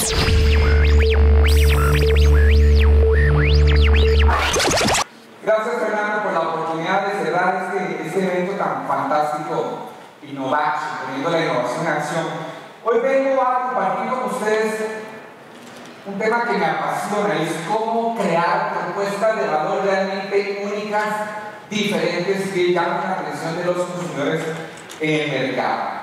Gracias, Fernando, por la oportunidad de cerrar este evento tan fantástico, Innovation, poniendo la innovación en acción. Hoy vengo a compartir con ustedes un tema que me apasiona, es cómo crear propuestas de valor realmente únicas, diferentes, que llamen la atención de los consumidores en el mercado.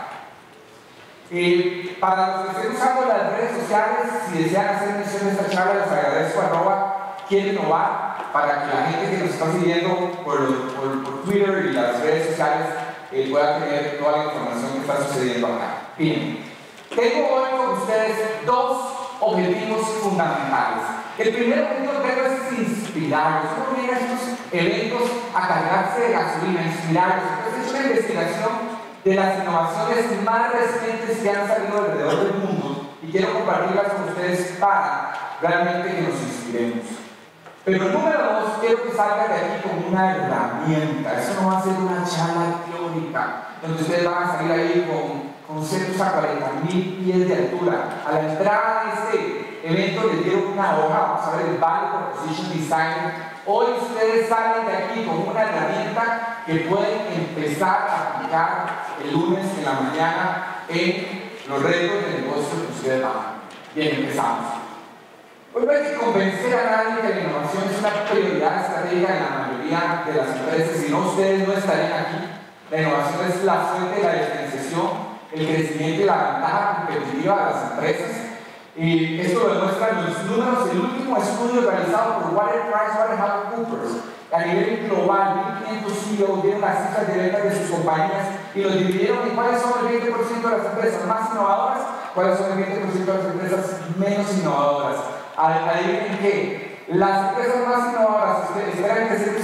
Para los que estén usando las redes sociales, si desean hacer mención de esta charla, les agradezco @quiero innovar, para que la gente que nos está siguiendo por Twitter y las redes sociales pueda tener toda la información que está sucediendo acá. Bien, tengo hoy con ustedes dos objetivos fundamentales. El primer objetivo que tengo es inspirarlos. Uno viene a estos eventos a cargarse de gasolina, inspirarlos. Entonces he hecho una investigación de las innovaciones más recientes que han salido alrededor del mundo y quiero compartirlas con ustedes para realmente que nos inspiremos. Pero número dos, quiero que salgan de aquí con una herramienta. Eso no va a ser una charla teórica, donde ustedes van a salir ahí con centros a 40.000 pies de altura. A la entrada de este evento les dieron una hoja, vamos a ver el Value Proposition Design. Hoy ustedes salen de aquí con una herramienta que pueden empezar a aplicar el lunes en la mañana en los retos de negocio que ustedes van. Bien, empezamos. Hoy no hay que convencer a nadie que la innovación es una prioridad estratégica en la mayoría de las empresas, si no ustedes no estarían aquí. La innovación es la fuente de la diferenciación, el crecimiento y la ventaja competitiva de las empresas. Y esto lo demuestran los números. El último estudio realizado por PricewaterhouseCoopers a nivel global, 1.500 CEOs dieron las cifras de ventas de sus compañías y los dividieron en cuáles son el 20% de las empresas más innovadoras, cuáles son el 20% de las empresas menos innovadoras. Adivinen que las empresas más innovadoras esperan crecer un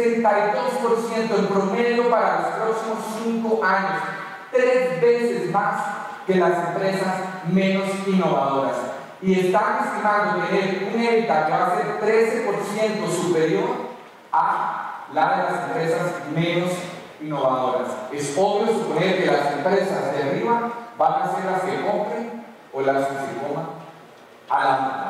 62% en promedio para los próximos 5 años, 3 veces más que las empresas menos innovadoras. Y están estimando tener un EBITDA que va a ser 13% superior a la de las empresas menos innovadoras. Es obvio suponer que las empresas de arriba van a ser las que compren o las que se coman a la mitad.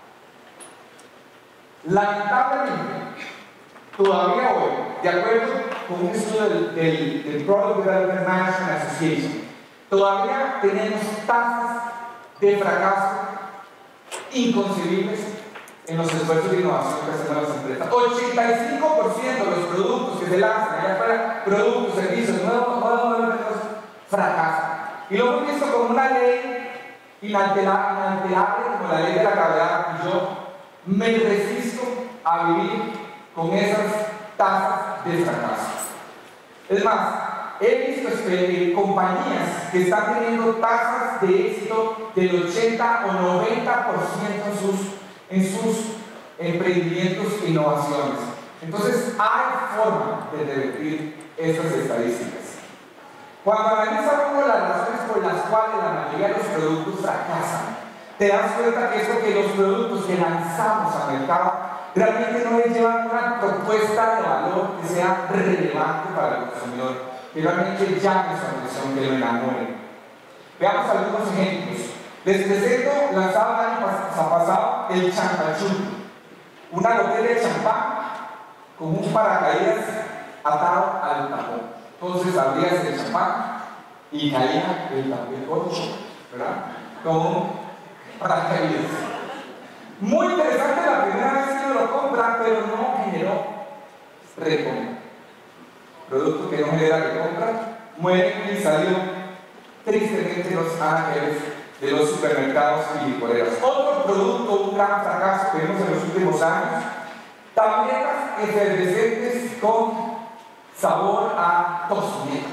Lamentablemente, todavía hoy, de acuerdo con un estudio del Product Development Management Association, todavía tenemos tasas de fracaso inconcebibles en los esfuerzos de innovación que hacemos las empresas. 85% de los productos que se lanzan allá afuera, productos, servicios, nuevos modelos, fracasan. Y lo hemos visto como una ley inalterable, como la ley de la gravedad, y yo me resisto a vivir con esas tasas de fracaso. Es más, he visto compañías que están teniendo tasas de éxito del 80 o 90% en sus emprendimientos e innovaciones. Entonces, hay forma de revertir estas estadísticas. Cuando analizas uno las razones por las cuales la mayoría de los productos fracasan, te das cuenta que es porque los productos que lanzamos al mercado realmente no les llevan una propuesta de valor que sea relevante para el consumidor, que realmente llame su atención, que lo enamore. Veamos algunos ejemplos. Les presento, lanzado el año pasado, el champachú, una botella de champán con un paracaídas atado al tapón. Entonces abrías el champán y caía el corcho, ¿verdad? Con un paracaídas. Muy interesante la primera vez que uno lo compra, pero no generó recompra. Producto que no genera recompra, muere y salió tristemente los ángeles de los supermercados y licoreras. Otro producto, un gran fracaso que vemos en los últimos años, tabletas efervescentes con sabor a tocineta.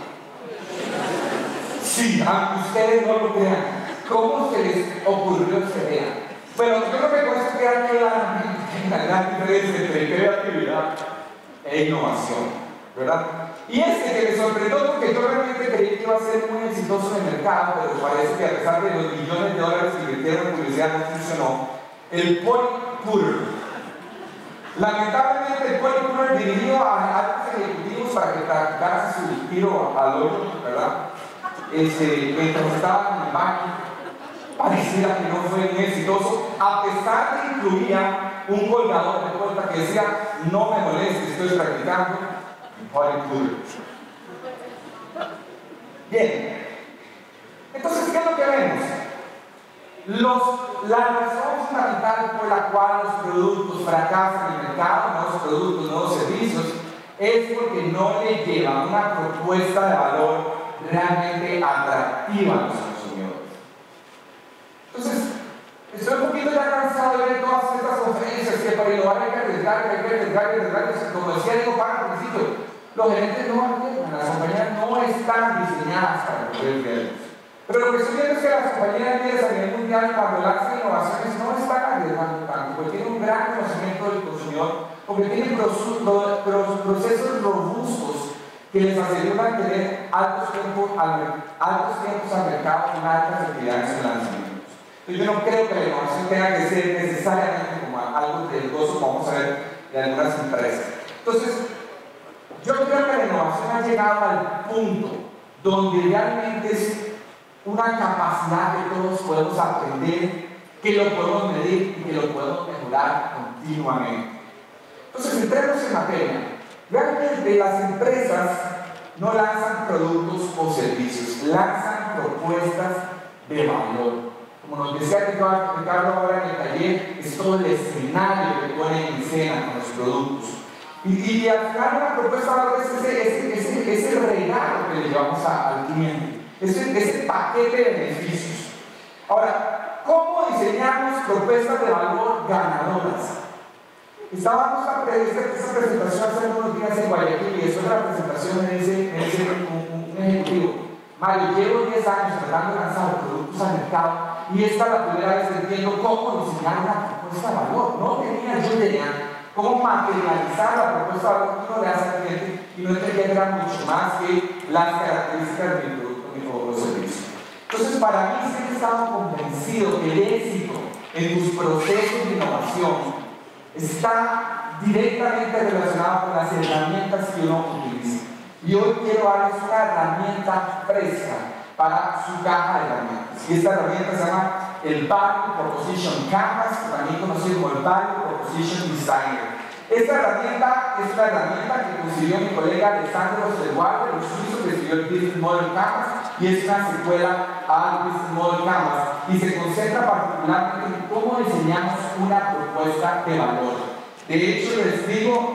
Sí, aunque ustedes no lo crean, ¿cómo se les ocurrió esa idea? Bueno, yo creo que con eso queda claramente la gran diferencia entre creatividad e innovación, ¿verdad? Y que me sorprendió porque yo realmente creí que iba a ser muy exitoso en el mercado, pero parece que a pesar de los millones de dólares que invirtieron en publicidad no funcionó. El Polyputter. Lamentablemente el Polyputter dirigió a altos ejecutivos para que practicaran su tiro al hoyo, ¿verdad? Mientras estaban en el baño. pareciera que no fue muy exitoso, a pesar de que incluía un colgador de puerta que decía: no me moleste, estoy practicando Hot Included. Bien, entonces, ¿qué es lo que vemos? La razón fundamental por la cual los productos fracasan en el mercado, nuevos productos, nuevos servicios, es porque no le llevan una propuesta de valor realmente atractiva a los consumidores. Entonces, estoy un poquito ya cansado de ver todas estas conferencias que para innovar hay que arriesgar, como decía Diego Parra al principio, los gerentes no arriesgan, las compañías no están diseñadas para poder riesgos. Pero lo que estoy viendo es que las compañías líderes a nivel mundial, cuando lanzan innovaciones, no están arriesgando tanto, porque tienen un gran conocimiento del consumidor, porque tienen procesos robustos que les aseguran tener altos tiempos al mercado con alta efectividad en sus lanzamientos. Entonces, yo no creo que la innovación tenga que ser necesariamente como algo riesgoso, como vamos a ver de algunas empresas. Entonces, yo creo que la innovación ha llegado al punto donde realmente es una capacidad que todos podemos aprender, que lo podemos medir y que lo podemos mejorar continuamente. Entonces, entremos en materia. Realmente las empresas no lanzan productos o servicios, lanzan propuestas de valor. Como nos decía Ricardo ahora en el taller, es todo el escenario que ponen en escena con los productos. Y al final una propuesta de valor es el regalo que le llevamos al cliente. Ese paquete de beneficios. Ahora, ¿cómo diseñamos propuestas de valor ganadoras? Estábamos esta presentación hace unos días en Guayaquil y después de la presentación me dice un ejecutivo: Mario, llevo 10 años tratando de lanzar productos al mercado y esta es la primera vez que entiendo cómo diseñar una propuesta de valor. No tenía yo idea cómo materializar la propuesta de valor que uno le hace al cliente y no entendía que era mucho más que las características del producto o servicio. Entonces, para mí siempre he estado convencido que el éxito en tus procesos de innovación está directamente relacionado con las herramientas que uno utiliza. Y hoy quiero darles una herramienta fresca para su caja de herramientas. Y esta herramienta se llama el Value Proposition Canvas, también conocido como el Value Proposition Designer. Esta herramienta es una herramienta que consiguió mi colega Alessandro Osterwalder, el suizo, que escribió el Business Model Canvas, y es una secuela al Business Model Canvas, y se concentra particularmente en cómo diseñamos una propuesta de valor. De hecho, les digo,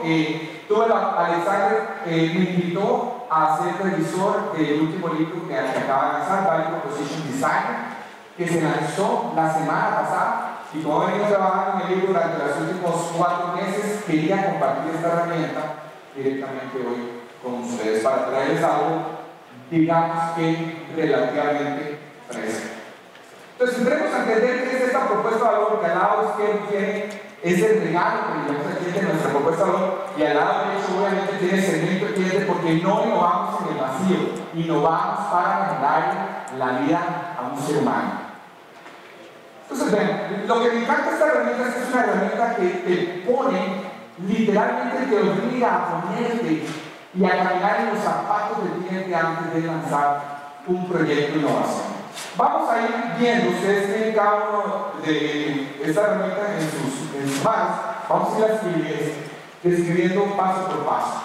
Alessandro me invitó a ser revisor del último libro que acaba de lanzar, Value Proposition Designer, que se lanzó la semana pasada. Y como he venido trabajando en el libro durante los últimos 4 meses, quería compartir esta herramienta directamente hoy con ustedes para traerles algo, digamos que relativamente fresco. Entonces, entremos a entender qué es esta propuesta de valor, que al lado izquierdo tiene ese regalo que le damos al cliente de nuestra propuesta de valor, y al lado derecho obviamente tiene segmento de cliente, porque no innovamos en el vacío, innovamos para mejorar la vida a un ser humano. Entonces, ven, lo que me encanta de esta herramienta es que es una herramienta que te pone, literalmente te obliga a ponerte y a caminar en los zapatos del cliente antes de lanzar un proyecto de innovación. Vamos a ir viendo, ustedes tienen cada uno de esta herramienta en sus manos, vamos a ir describiendo paso por paso.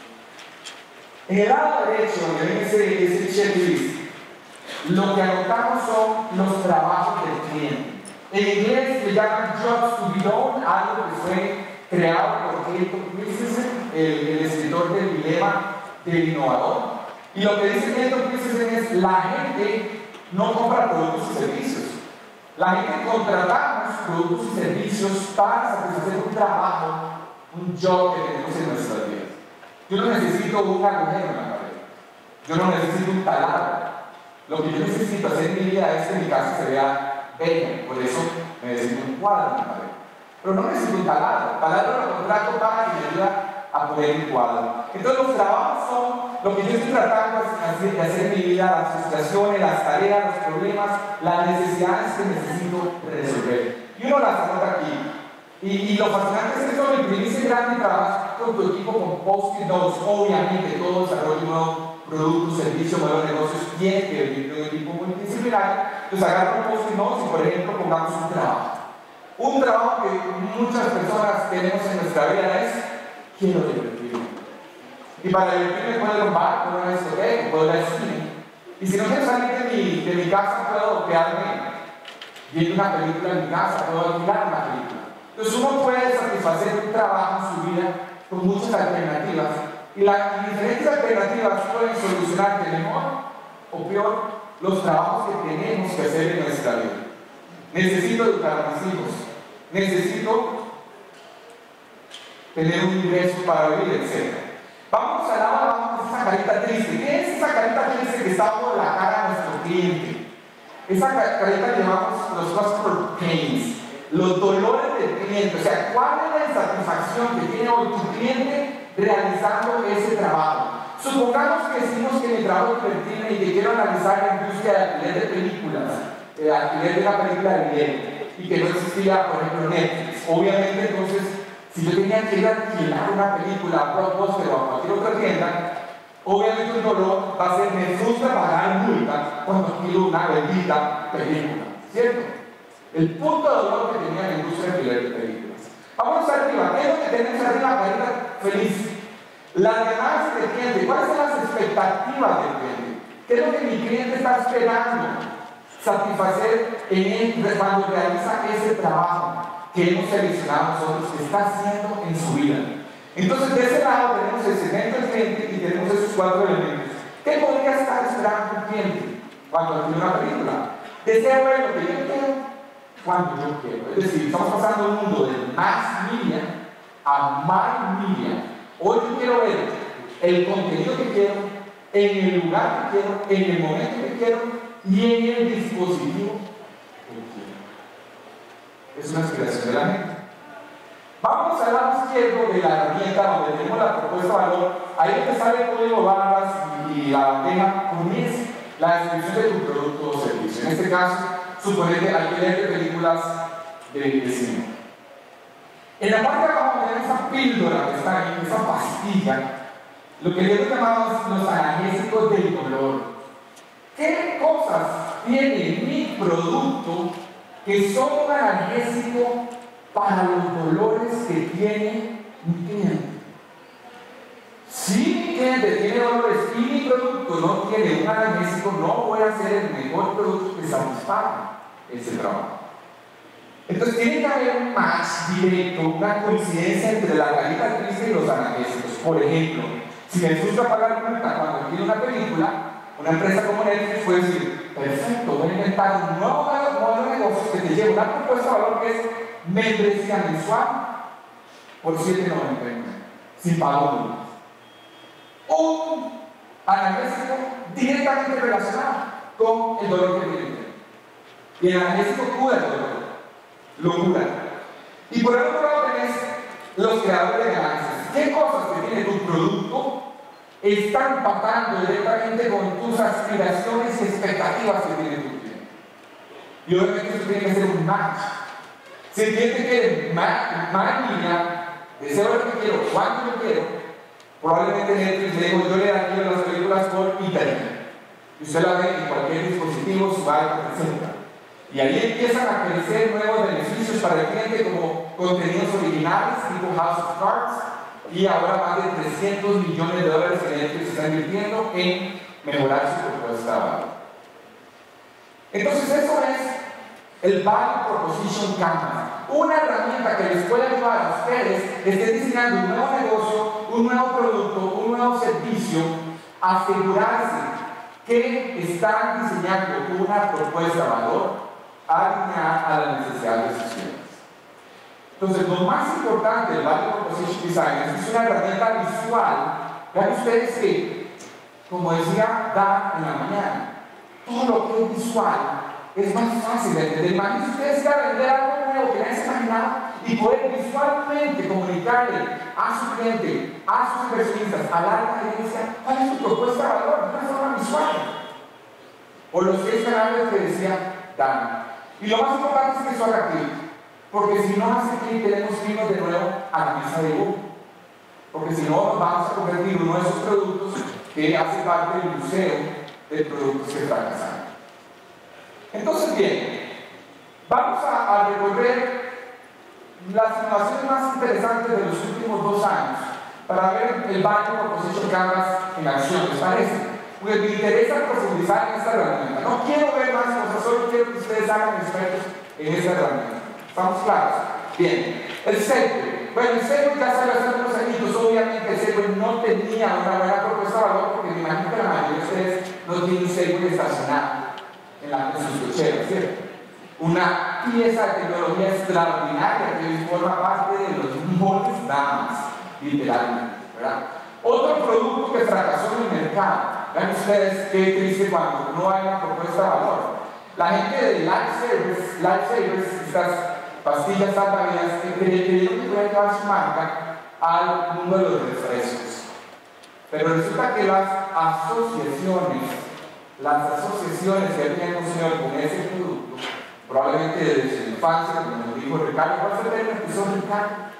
En el lado derecho, donde ven ese checklist, lo que anotamos son los trabajos del cliente. En inglés le llaman jobs to be done, algo que fue creado por Clayton Christensen, el escritor del dilema del innovador. Y lo que dice Clayton Christensen es: la gente no compra productos y servicios. La gente contratamos productos y servicios para satisfacer un trabajo, un job que tenemos en nuestras vidas. Yo no necesito un agujero en la pared. Yo no necesito un taladro. Lo que yo necesito hacer en mi vida es que mi casa se vea bella, por eso necesito un cuadro en la pared. Pero no necesito un taladro. El taladro lo contrato para que me ayude a poner un cuadro. Entonces, los trabajos son lo que yo estoy tratando de hacer en mi vida: las frustraciones, las tareas, los problemas, las necesidades que necesito resolver. Y uno las anota aquí. Y lo fascinante es que solo imprimís en grande y trabajas con tu equipo con post-it notes. Obviamente, todo desarrollo nuevo, producto, servicio, modelo de negocios tiene que venir de un equipo multidisciplinario, Entonces agarra un post-it notes y, por ejemplo, pongamos un trabajo. Un trabajo que muchas personas tenemos en nuestra vida es: quiero divertirme. Y para divertirme puedo ir a un bar, puedo ir a una discoteca, puedo ir al cine. Y si no quiero salir de mi casa, puedo quedarme viendo una película en mi casa, puedo alquilar una película. Entonces uno puede satisfacer un trabajo en su vida con muchas alternativas. Y diferentes alternativas pueden solucionar de mejor o peor los trabajos que tenemos que hacer en nuestra vida. Necesito educar a mis hijos. Necesito tener un ingreso para vivir, etc. Vamos al lado abajo de esa carita triste. ¿Qué es esa carita triste que está por la cara de nuestro cliente? Esa carita le llamamos los customer pains, los dolores del cliente. O sea, ¿cuál es la insatisfacción que tiene hoy tu cliente realizando ese trabajo? Supongamos que decimos que mi trabajo es divertirme y que quiero analizar la industria de alquiler de películas, alquiler de una película de video, y que no existía, por ejemplo, Netflix. Obviamente, entonces, si yo tenía que ir a alquilar una película a Blockbuster o a cualquier otra tienda, obviamente un dolor va a ser: me frustra pagar multa cuando alquilo una bendita película, ¿cierto? El punto de dolor que tenía la industria de alquiler de películas. Vamos arriba. ¿Qué es lo que tenemos arriba? Carita feliz. Las demandas del cliente. ¿Cuáles son las expectativas del cliente? ¿Qué es lo que mi cliente está esperando satisfacer en él cuando realiza ese trabajo que hemos seleccionado nosotros, que está haciendo en su vida? Entonces, de ese lado tenemos el segmento del cliente y tenemos esos 4 elementos. ¿Qué podría estar esperando un cliente cuando adquiere una película? Desea ver lo que yo quiero cuando yo quiero. Es decir, estamos pasando de un mundo de mass media a my media. Hoy yo quiero ver el contenido que quiero, en el lugar que quiero, en el momento que quiero y en el dispositivo que quiero. Es una aspiración de la mente. Vamos al lado izquierdo de la herramienta donde tenemos la propuesta de valor. Ahí te sale el código barras y la bandeja con la descripción de tu producto o servicio. En este caso, suponete alquiler de películas de cine. En la parte de abajo de esa píldora que está ahí, esa pastilla, lo que le llamamos los analgésicos del dolor. ¿Qué cosas tiene mi producto que son un analgésico para los dolores que tiene mi cliente? Si mi cliente tiene dolores y mi producto no tiene un analgésico, no voy a ser el mejor producto que satisfaga ese trabajo. Entonces tiene que haber un match directo, una coincidencia entre la carita triste y los analgésicos. Por ejemplo, si me frustra pagar multa cuando quiero una película, una empresa como Netflix puede decir: perfecto, voy a inventar un nuevo modelo de negocio que te lleve una propuesta de valor que es membresía mensual por $7.99, sin pago multas. Un analgésico directamente relacionado con el dolor que tiene. Y el analgésico cura el dolor, lo cura. Y por el otro lado tenés los creadores de ganancias. ¿Qué cosas que tiene tu producto están impactando directamente con tus aspiraciones y expectativas que tiene tu cliente? Y obviamente eso tiene que ser un match. Si el cliente quiere más línea, deseo lo que quiero, cuánto yo quiero, probablemente Netflix le digo: yo le daría las películas por internet. Y usted la ve en cualquier dispositivo, su iPad, etc. Y ahí empiezan a crecer nuevos beneficios para el cliente, como contenidos originales tipo House of Cards, y ahora más de $300 millones que Netflix está invirtiendo en mejorar su propuesta de valor. Entonces eso es el Value Proposition Canvas, una herramienta que les puede ayudar a ustedes que estén diseñando un nuevo negocio, un nuevo producto, un nuevo servicio, a asegurarse que están diseñando una propuesta de valor alineada a las necesidades de sus clientes. Entonces, lo más importante del Value Proposition Design es que es una herramienta visual. Vean ustedes que, como decía Dan en la mañana, todo lo que es visual es más fácil de entender. Imagínense ustedes que vender algo nuevo que nadie se imaginaba y poder visualmente comunicarle a su cliente, a sus inversionistas, a la gerencia, cuál es su propuesta de valor de una forma visual. O los 6 canales que decía Dan. Y lo más importante es que eso haga clic, porque si no hace clic tenemos que irnos de nuevo a la mesa de Google, porque si no vamos a convertir uno de esos productos que hace parte del museo de productos que fracasaron. Entonces, bien, vamos a recorrer las innovaciones más interesantes de los últimos 2 años para ver el Value Proposition Canvas en acción, ¿les parece? Porque me interesa profundizar en esta herramienta. No quiero ver más cosas, solo quiero que ustedes hagan expertos en esta herramienta. ¿Estamos claros? Bien. El Segway. Bueno, el Segway ya salió hace unos añitos. Obviamente el Segway no tenía una buena propuesta de valor porque me imagino que la mayoría de ustedes no tienen un Segway estacionado en sus cocheras, ¿cierto? Una pieza de tecnología extraordinaria que forma parte de los moldes damas, literalmente, ¿verdad? Otro producto que fracasó en el mercado. Vean ustedes qué triste cuando no hay una propuesta de valor. La gente de Lifesavers, estas pastillas salvavidas, que creyeron que pueden llevar su marca al mundo de los refrescos. Pero resulta que las asociaciones que habían consumido con ese producto, probablemente desde su infancia, como nos dijo Ricardo, ¿cuál fue el término que usó Ricardo?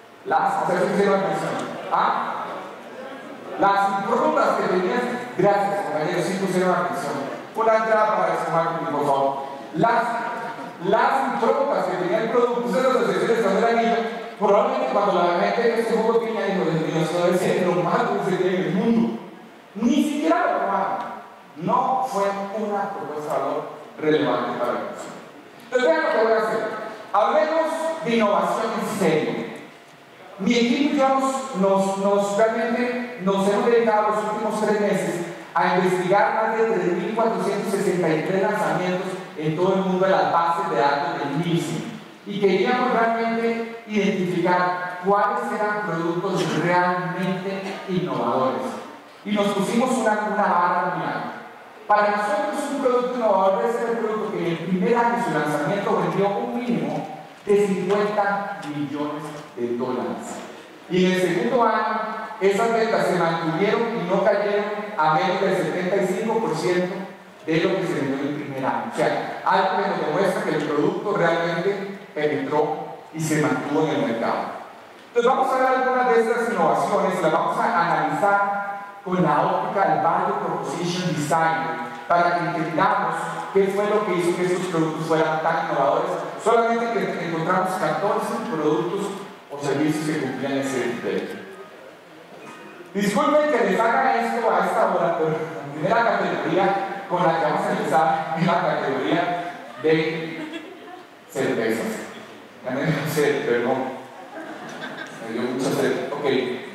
Las improntas que tenían, gracias compañeros, sí pusieron atención. Una entrada para ese marketing, por favor. Las improntas que tenía el producto, ustedes las asociaciones cuando era niño, probablemente cuando la gente en este juego tenía dijo, Dios mío, esto debe ser lo más dulce que hay en el mundo. Ni siquiera lo probaron. No fue una propuesta de valor relevante para el consumo. Entonces vean lo que voy a hacer. Hablemos de innovación en serio. Mi equipo y yo realmente nos hemos dedicado los últimos 3 meses a investigar más de 3.463 lanzamientos en todo el mundo de las bases de datos del Nielsen. Y queríamos realmente identificar cuáles eran productos realmente innovadores. Y nos pusimos una vara muy alta. Para nosotros un producto innovador debe ser el producto que en el primer año de su lanzamiento vendió un mínimo de 50 millones de dólares. Y en el segundo año, esas ventas se mantuvieron y no cayeron a menos del 75% de lo que se vendió en el primer año. O sea, algo que nos demuestra que el producto realmente penetró y se mantuvo en el mercado. Entonces vamos a ver algunas de estas innovaciones, las vamos a analizar con la óptica del Value Proposition Design para que entendamos qué fue lo que hizo que estos productos fueran tan innovadores. Solamente que encontramos 14 productos o servicios que cumplían ese criterio. Disculpen que les haga esto a esta hora, pero la primera categoría con la que vamos a empezar es la categoría de cervezas. Ya me dio sed, perdón. Me dio mucha sed. Ok.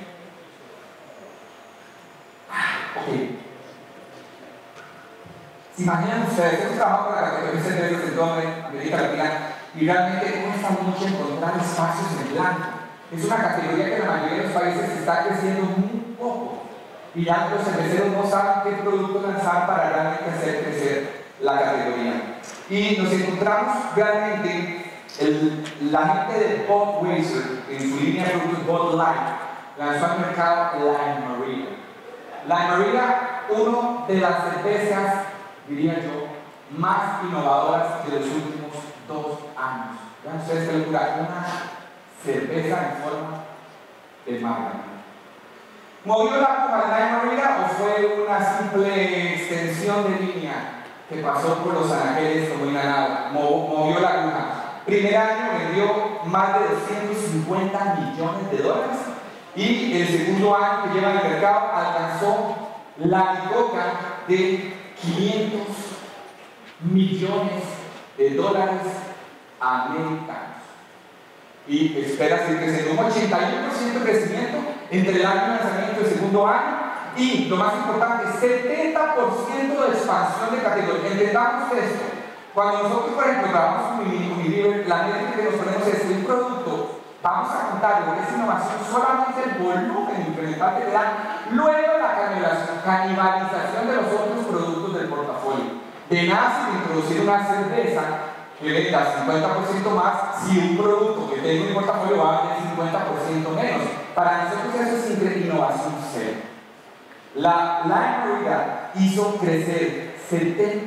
¿Se imaginan ustedes? Hemos trabajado con la categoría de cervezas en toda América Latina y realmente cuesta mucho encontrar espacios en blanco. Es una categoría que en la mayoría de los países está creciendo muy poco y ya los cerveceros no saben qué producto lanzar para realmente hacer crecer la categoría. Y nos encontramos realmente la gente de Budweiser en su línea de productos Bud Light lanzó al mercado Lime Marita. Lime Marita, una de las cervezas, diría yo, más innovadoras de los últimos 2 años. Vean ustedes que locura, una cerveza en forma de margarita. ¿Movió la aguja de Lime Marita o fue una simple extensión de línea que pasó por los anaqueles como inhalado? Movió la aguja. Primer año vendió más de 250 millones de dólares y el segundo año que lleva en el mercado alcanzó la bicoca de 500 millones de dólares americanos. Y espera seguir creciendo un 81% de crecimiento entre el año de lanzamiento y el segundo año. Y lo más importante, 70% de expansión de categoría. Entendamos esto. Cuando nosotros, por ejemplo, trabajamos con Unilever, la métrica que nos ponemos es un producto. Vamos a contar lo que es innovación solamente el volumen incremental que le dan, luego la canibalización de los otros productos del portafolio. De nada sirve introducir una cerveza que venda 50% más si un producto que tenga un portafolio va a vender 50% menos. Para nosotros eso es innovación cero. La Lime Marita hizo crecer 70%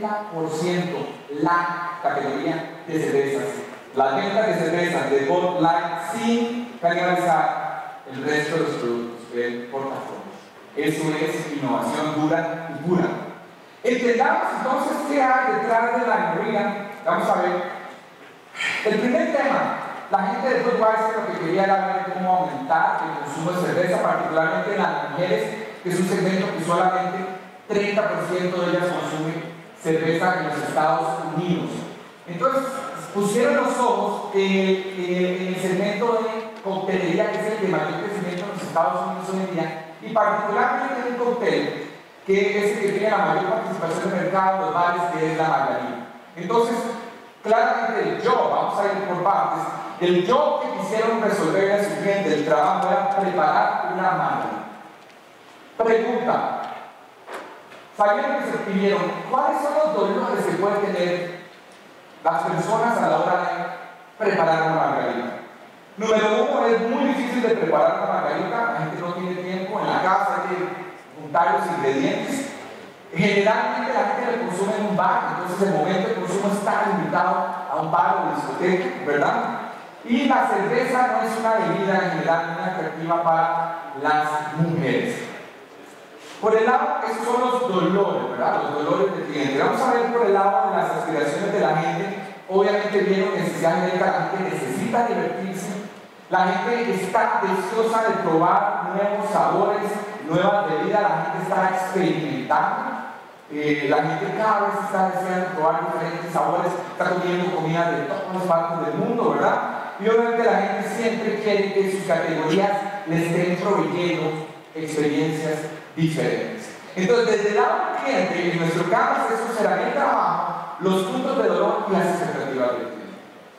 la categoría de cervezas. Las ventas de cervezas de Bud Light sin canibalizar el resto de los productos del portafolio. Eso es innovación dura y pura. Entendamos entonces qué hay detrás de la mayoría. Vamos a ver. El primer tema, la gente de Budweiser lo que quería era ver cómo aumentar el consumo de cerveza, particularmente en las mujeres, que es un segmento que solamente 30% de ellas consumen cerveza en los Estados Unidos. Entonces, pusieron los ojos en el segmento de coctelería, que es el de mayor crecimiento en los Estados Unidos hoy en día, y particularmente en un cóctel que es el que tiene la mayor participación de mercado, los bares, que es la margarina. Entonces, claramente el job, vamos a ir por partes, el job que quisieron resolver a su cliente, el trabajo era preparar una margarina. Pregunta, ¿sabían que se pidieron cuáles son los dolores que pueden tener las personas a la hora de preparar una margarina? Número uno, es muy difícil de preparar una margarina, la gente no tiene tiempo en la casa, hay que juntar los ingredientes. Generalmente la gente lo consume en un bar, entonces el momento de consumo está limitado a un bar o discoteca, ¿verdad? Y la cerveza no es una bebida en general muy atractiva para las mujeres. Por el lado, esos son los dolores, ¿verdad? Los dolores del cliente. Vamos a ver por el lado de las aspiraciones de la gente. Obviamente vieron necesidad médica, la gente necesita divertirse. La gente está deseosa de probar nuevos sabores, nuevas bebidas, la gente está experimentando. La gente cada vez está deseando probar diferentes sabores, está comiendo comida de todas partes del mundo, ¿verdad? Y obviamente la gente siempre quiere que sus categorías le estén proveyendo experiencias diferentes. Entonces, desde el lado del cliente, en nuestro caso es asesoramiento de trabajo, los puntos de dolor y las expectativas del cliente.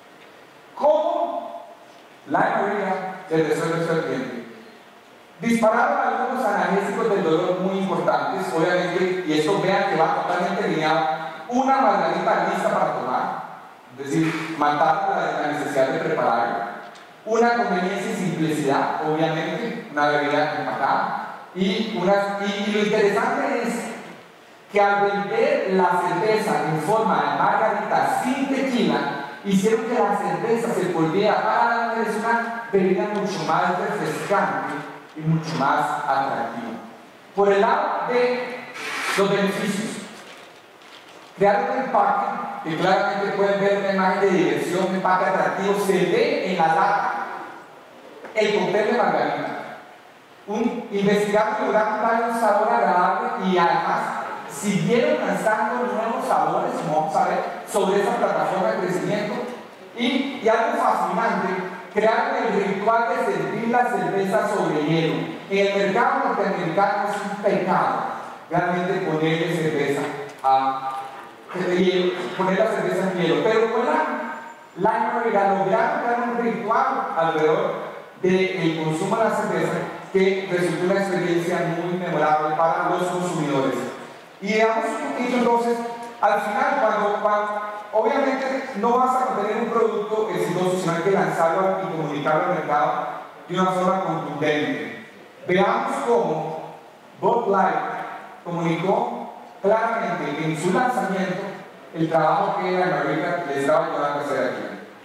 ¿Cómo la mayoría le resuelve esto al cliente? Dispararon algunos analgésicos del dolor muy importantes, obviamente, y esto vean que va totalmente alineado. Una margarita lista para tomar, es decir, matar la necesidad de prepararla. Una conveniencia y simplicidad, obviamente, una bebida empacada. Y lo interesante es que al vender la cerveza en forma de margarita sin tequila, hicieron que la cerveza se volviera para la mujer una bebida mucho más refrescante y mucho más atractiva. Por el lado de los beneficios, crear un empaque que claramente pueden ver una imagen de diversión, un empaque atractivo, se ve en la lata el cóctel de margarita. Investigando y logrando darle un sabor agradable y además siguieron lanzando nuevos sabores, como vamos a ver, sobre esa plataforma de crecimiento. Y algo fascinante, crearon el ritual de servir la cerveza sobre hielo. En el mercado norteamericano es un pecado realmente ponerle cerveza poner la cerveza en hielo, pero con la lograron dar un ritual alrededor del consumo de la cerveza que resultó una experiencia muy memorable para los consumidores. Y veamos un poquito entonces, al final, cuando obviamente no vas a obtener un producto exitoso, sino hay que lanzarlo y comunicarlo al mercado de una forma contundente. Veamos cómo Bud Light comunicó claramente en su lanzamiento el trabajo que la margarita les estaba ayudando a hacer aquí.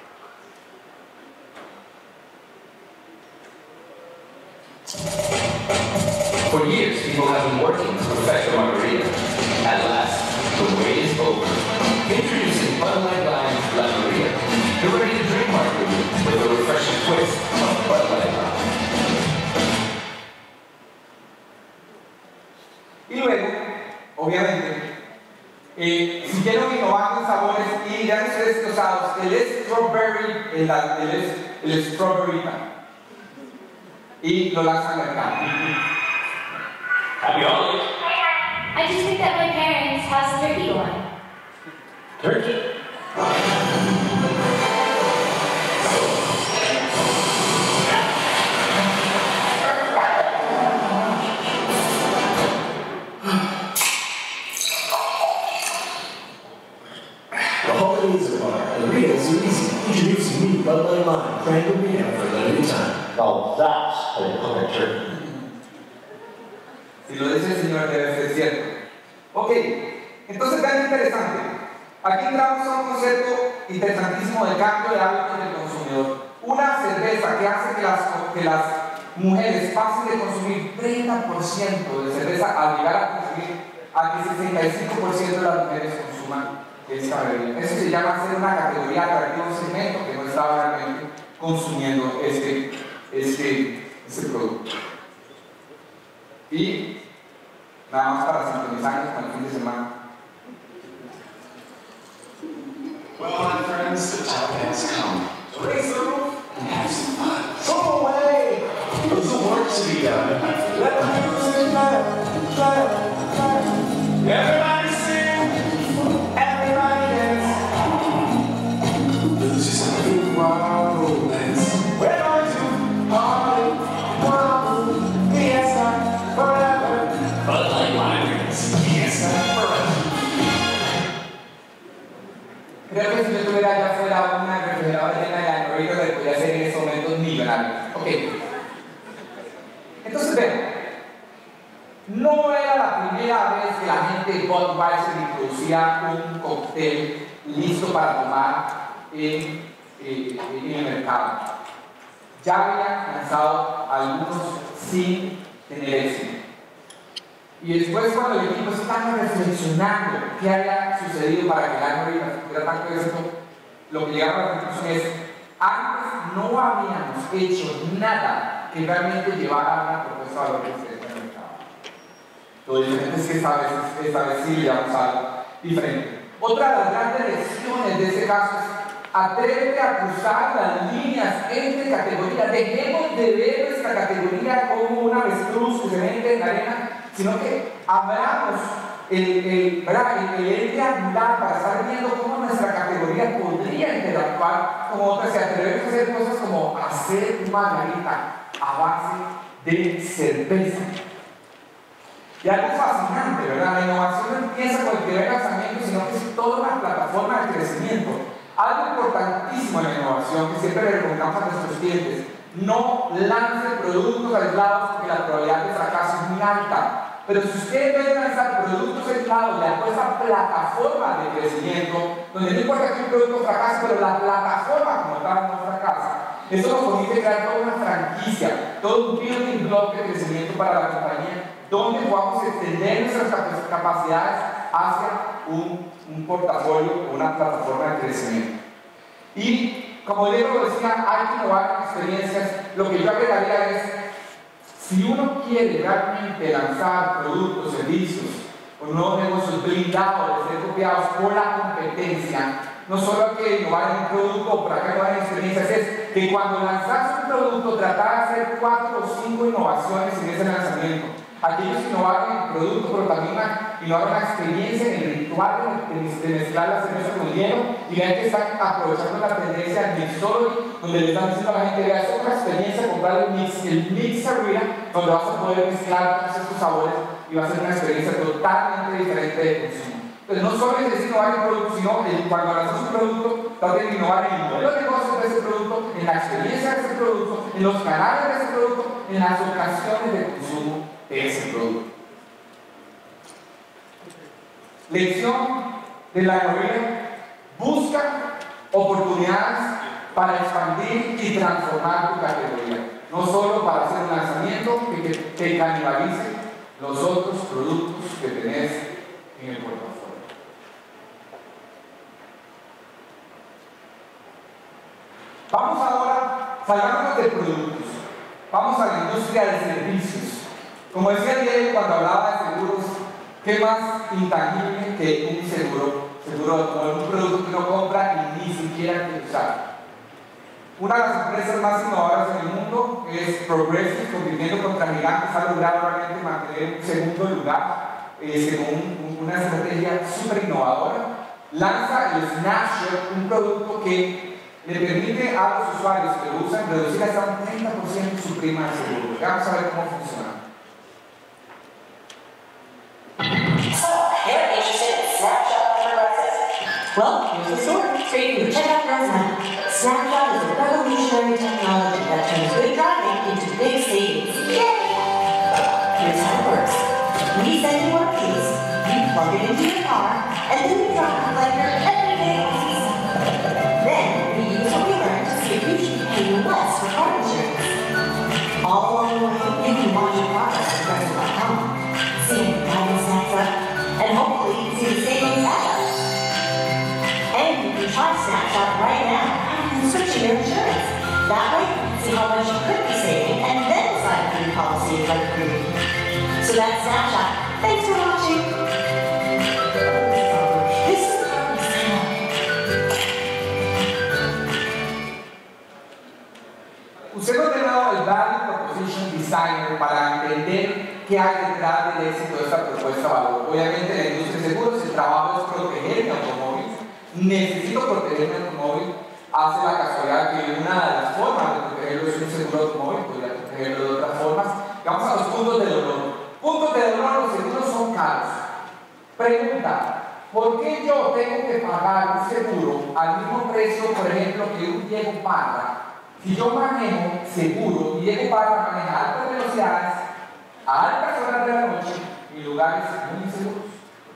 For years, people have been working to perfect the margarita. At last, the wait is over. Introducing Bud Light Lime La Maria, the ready-to-drink margarita with a refreshing twist of Bud Light Lime. Y luego, obviamente, siguieron innovando en sabores y ya ustedes usados el strawberry, el strawberry y lo lanzan al mercado. Happy holidays. I just picked up my parents' house turkey one. Turkey. The holidays are far, and the meals are easy. Introducing me, Bud Light Lime, Cranberry Reno for a limited time. Oh, that's how you cook a turkey. Si lo dice el Señor, debe ser cierto. Ok, entonces vean interesante. Aquí entramos a un concepto interesantísimo de cambio de hábitos del consumidor. Una cerveza que hace que las mujeres pasen de consumir 30% de cerveza a llegar a consumir a que 65% de las mujeres consuman esta bebida. Eso se llama ser una categoría atractiva, un segmento que no estaba realmente consumiendo este producto. Y nada más para sintonizarnos con el fin de semana. Well, my friends, the time has come. So raise the roof and have some fun. Go away! There's some work to be done. Let the music play. Everybody sing, everybody dance. This is a big wild dance. We're going to party, wild, fiesta, forever. Bud Light Lime drinks, fiesta, forever. Creo que si yo tuviera allá afuera una refrigeradora llena de añorito, le podría hacer en estos momentos millonarios. Ok. Entonces, vean. No era la primera vez que la gente de Budweiser introducía un cóctel listo para tomar en el mercado. Ya habían lanzado algunos sin tener éxito. Y después, cuando el equipo estaba reflexionando qué había sucedido para que el año tuviera tanto éxito, lo que llegaron a la conclusión es: antes no habíamos hecho nada que realmente llevara a una propuesta de valor diferente en el mercado. Lo diferente es que esta vez sí llevamos algo diferente. Otra de las grandes lecciones de este caso es: atrévete a cruzar las líneas entre categorías. Dejemos de ver nuestra categoría como una avestruz que se mete en la arena, sino que abramos el triangular para estar viendo cómo nuestra categoría podría interactuar con otras, y atrevemos a hacer cosas como hacer una margarita a base de cerveza. Y algo fascinante, ¿verdad? La innovación no empieza con el primer lanzamiento, sino que es toda una plataforma de crecimiento. Algo importantísimo en la innovación que siempre le recomendamos a nuestros clientes: no lance productos aislados porque la probabilidad de fracaso es muy alta. Pero si usted debe lanzar productos aislados, le da esa plataforma de crecimiento, donde no importa que un producto fracase, pero la plataforma como tal no fracasa, eso nos permite crear toda una franquicia, todo un building block de crecimiento para la compañía, donde podamos extender nuestras capacidades hacia un portafolio, una plataforma de crecimiento. Y como Diego decía, hay que innovar en experiencias. Lo que yo agregaría es: si uno quiere realmente lanzar productos, servicios o nuevos negocios blindados de ser copiados por la competencia, no solo hay que innovar en un producto o para que innovar en experiencias, es que cuando lanzas un producto, tratar de hacer 4 o 5 innovaciones en ese lanzamiento. Aquellos innovaron en el producto, pero también innovaron la experiencia en el ritual de mezclar la cerveza con hielo, y vean que están aprovechando la tendencia del mixology, donde le están diciendo a la gente: vea, es otra experiencia comprar el mix arena, donde vas a poder mezclar todos estos sabores y va a ser una experiencia totalmente diferente de consumo. Entonces, no solo es innovar en el producto, sino cuando lanzas un producto, también innovar en el modelo de negocio de ese producto, en la experiencia de ese producto, en los canales de ese producto, en las ocasiones de consumo de ese producto. Lección de la novela: busca oportunidades para expandir y transformar tu categoría, no solo para hacer un lanzamiento que canibalice los otros productos que tenés en el portafolio. Vamos ahora, salgamos de productos, vamos a la industria de servicios. Como decía Diego cuando hablaba de seguros, ¿qué más intangible que un seguro? Seguro como un producto que uno compra y ni siquiera quiere usar. Una de las empresas más innovadoras en el mundo es Progressive, compitiendo contra gigantes, ha logrado realmente mantener un segundo lugar con una estrategia súper innovadora. Lanza el Snapshot, un producto que le permite a los usuarios que lo usan reducir hasta un 30% su prima de seguro. Vamos a ver cómo funciona. So, you're interested in Snapshot from Progressive? Well, here's the story. So you can check out those now. Snapshot is a revolutionary technology that turns good driving into big savings. Yay! Here's how it works. We send you one of these, you plug it into your car, and then you drive like your everyday life. Then we use what we learned to see if you should pay less for car insurance. All along the way, you can watch your progress at Progressive.com. See if guidance stacks up. your insurance. That way, you can see how much you could be saving and then decide if your policy is right for you. So that's Snapshot. Thanks for watching. This is Carly Sam. Usted no tiene el Value Proposition Designer para entender qué hay detrás del éxito de esta propuesta de valor. Obviamente, la industria de seguros, el trabajo es proteger mi automóvil. Necesito proteger mi automóvil. Hace la casualidad que una de las formas de protegerlo es un seguro de automóvil, podría protegerlo de otras formas. Vamos a los puntos de dolor. Puntos de dolor, los seguros son caros. Pregunta, ¿por qué yo tengo que pagar un seguro al mismo precio, por ejemplo, que un Diego paga? Si yo manejo seguro y Diego paga manejar a altas velocidades, a altas horas de la noche, en lugares muy inseguros.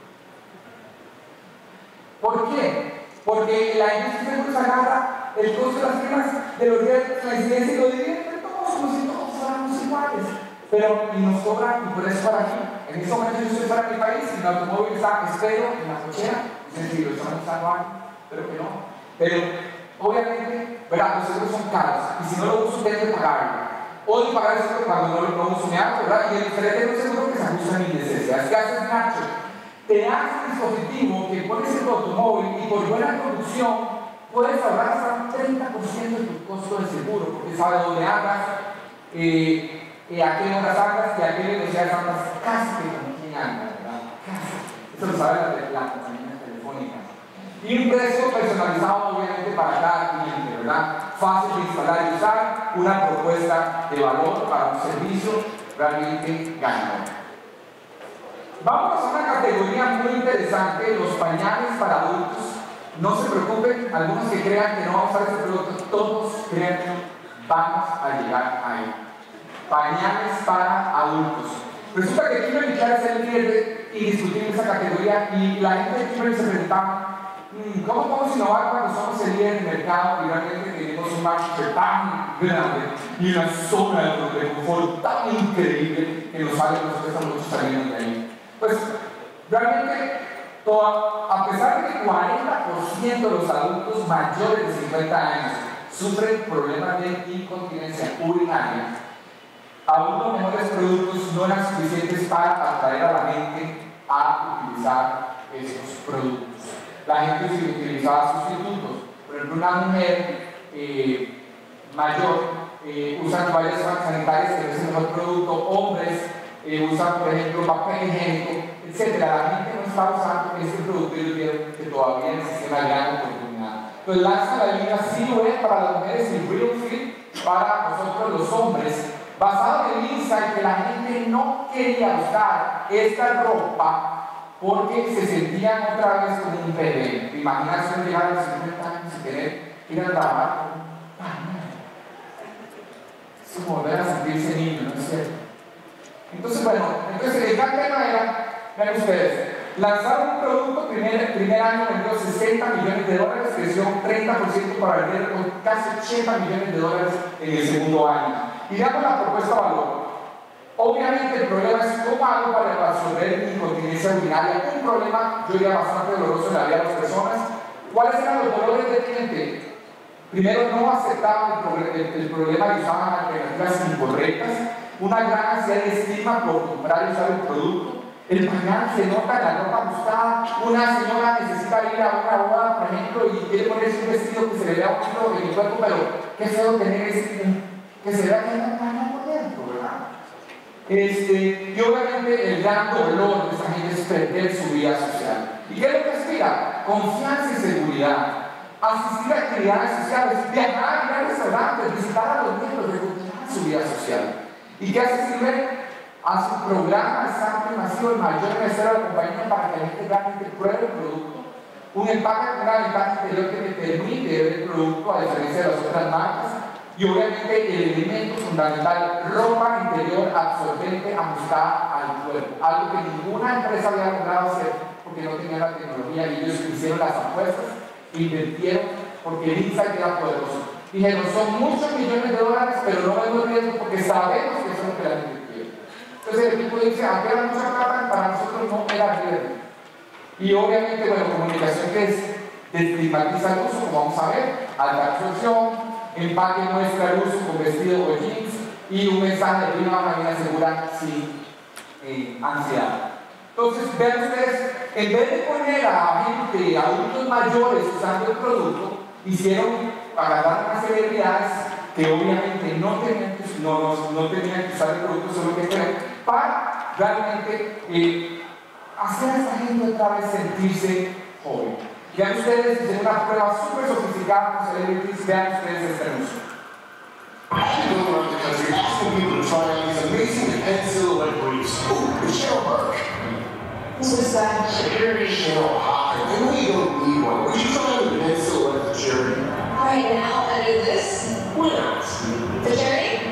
¿Por qué? Porque la industria de seguros agarra el costo de las primas de los días de residencia y lo divide entre todos, como si todos fuéramos iguales. Pero, y nos cobran, y por eso para aquí. En este momento yo estoy fuera de mi país y mi automóvil está, espero, en la cochera. No sé si lo están usando algo, pero que no. Pero, obviamente, ¿verdad? Los seguros son caros. Y si no lo uso, tengo que pagarlo. O de pagar el seguro cuando no lo uso mi auto, ¿verdad? Y el diferente es un seguro que se ajusta a mis necesidades. ¿Qué hace Nacho? Te das un dispositivo que pones en tu automóvil y por buena conducción puedes ahorrar hasta un 30% de tu costo de seguro, porque sabe dónde andas, a qué horas andas y a qué velocidades andas, casi que con quién andas, ¿verdad? Casi. Eso lo sabe la compañía telefónica. Y un precio personalizado, obviamente, para cada cliente, ¿verdad? Fácil de instalar y usar, una propuesta de valor para un servicio realmente ganador. Vamos a una categoría muy interesante, los pañales para adultos. No se preocupen, algunos que crean que no vamos a usar este producto, todos crean que vamos a llegar ahí. Pañales para adultos. Resulta que Kimberly Clark es el líder y discutir esa categoría y la gente de Kimberly se preguntaba ¿cómo podemos innovar cuando somos el líder del mercado y realmente tenemos un market tan grande y una zona de confort tan increíble que nos sale, nos cuesta mucho salir de ahí? Pues realmente, a pesar de que 40% de los adultos mayores de 50 años sufren problemas de incontinencia urinaria, aún los mejores productos no eran suficientes para atraer a la gente a utilizar estos productos. La gente sí utilizaba sustitutos. Por ejemplo, una mujer mayor usa toallas sanitarias que no es el mejor producto, hombres usan, por ejemplo, papel higiénico, etc. La gente no está usando este producto y vieron que todavía existe una gran oportunidad. Entonces lanza la línea Silhouette para las mujeres y Real Fit para nosotros los hombres, basado en el insight que la gente no quería usar esta ropa porque se sentían otra vez como un bebé. Imagínate llegar a los 50 años y querer ir a trabajar con un pañal. Es como volver a sentirse niño, ¿no es cierto? Entonces, bueno, el gran tema era, vean ustedes, lanzaron un producto, primer año vendió $60 millones, creció 30% para vender con casi $80 millones en el segundo año. Y veamos la propuesta de valor. Obviamente el problema es cómo hago para resolver incontinencia urinaria, un problema, yo diría, bastante doloroso en la vida de las personas. ¿Cuáles eran los dolores del cliente? Primero, no aceptaban el problema y usaban alternativas incorrectas, una gran ansiedad de estigma por comprar y usar el producto. El pañal se nota en la ropa ajustada. Una señora necesita ir a una boda, por ejemplo, y quiere ponerse un vestido que se le vea bonito en el cuerpo, pero qué feo tener que se vea que hay un pañal por dentro, ¿verdad? Y obviamente el gran dolor de esta gente es perder su vida social. ¿Y qué es lo que aspira? Confianza y seguridad. Asistir a actividades sociales, viajar, ir a restaurantes, visitar a los miembros, recuperar su vida social. ¿Y qué hace Silver? Hace un programa amplio y masivo, el mayor necesario de la compañía para que la gente realmente pruebe el producto. Un empaque con una ventana interior que te permite ver el producto a diferencia de las otras marcas. Y obviamente el elemento fundamental, ropa interior absorbente ajustada al cuerpo. Algo que ninguna empresa había logrado hacer porque no tenía la tecnología y ellos hicieron las apuestas, invirtieron porque el insight era poderoso. Dijeron, son muchos millones de dólares, pero no vemos riesgo porque sabemos que eso es lo que la gente quiere. Entonces el equipo dice, aunque era mucha plata, para nosotros no era riesgo. Y obviamente, bueno, comunicación que es desestigmatiza el uso, como vamos a ver, alta absorción, empaque muestra el uso con vestido o jeans y un mensaje de prima mañana segura sin ansiedad. Entonces, vean ustedes, en vez de poner a gente, adultos mayores usando el producto, agarraron a celebridades que obviamente no tenían que usar el producto, solo que fueron para realmente hacer a esta gente otra vez sentirse joven. Vean ustedes, hicieron una prueba súper sofisticada con celebrities, vean ustedes este anuncio. I've been going around the country asking people to try on these amazing Depend silhouette briefs. Ooh, it's Cheryl Burke. This is Charity Cheryl. Hi. I know you don't need one. Would you try on the Depend silhouette for Charity? Right now, under this? Why not? For Charity?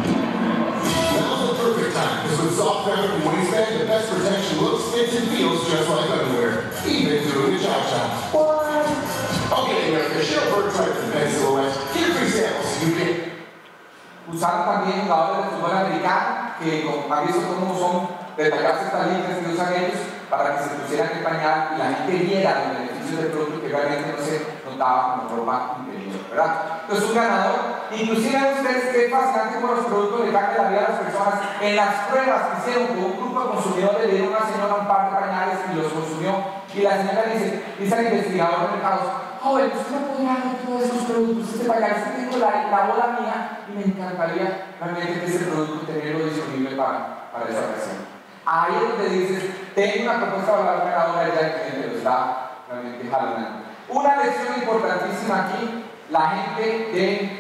Now's the perfect time, because with soft fabric and waistband, the best protection looks, fits, and feels just like underwear. Even doing the cha-cha. What? Okay, America, Cheryl Burke tried the Depend silhouette. Get a free sample so you can... Usaron también jugadores de fútbol americano que han visto cómo son detallarse estas líneas que usan ellos para que se pusieran el pañal y la gente viera los beneficios del producto que realmente no se notaba como ropa interior, ¿verdad? Entonces un ganador, inclusive ustedes que es fascinante como los productos le cambian la vida a las personas. En las pruebas que hicieron con un grupo de consumidores le dieron a una señora un par de pañales y los consumió y la señora dice al investigador de mercados: joven, usted no podría dar todos esos productos, este pañal, usted tengo la bola mía y me encantaría realmente que ese producto tenerlo disponible para esa ocasión. Ahí es donde dices, tengo una propuesta valoradora, ya el cliente lo está realmente jalonando. Una lección importantísima aquí, la gente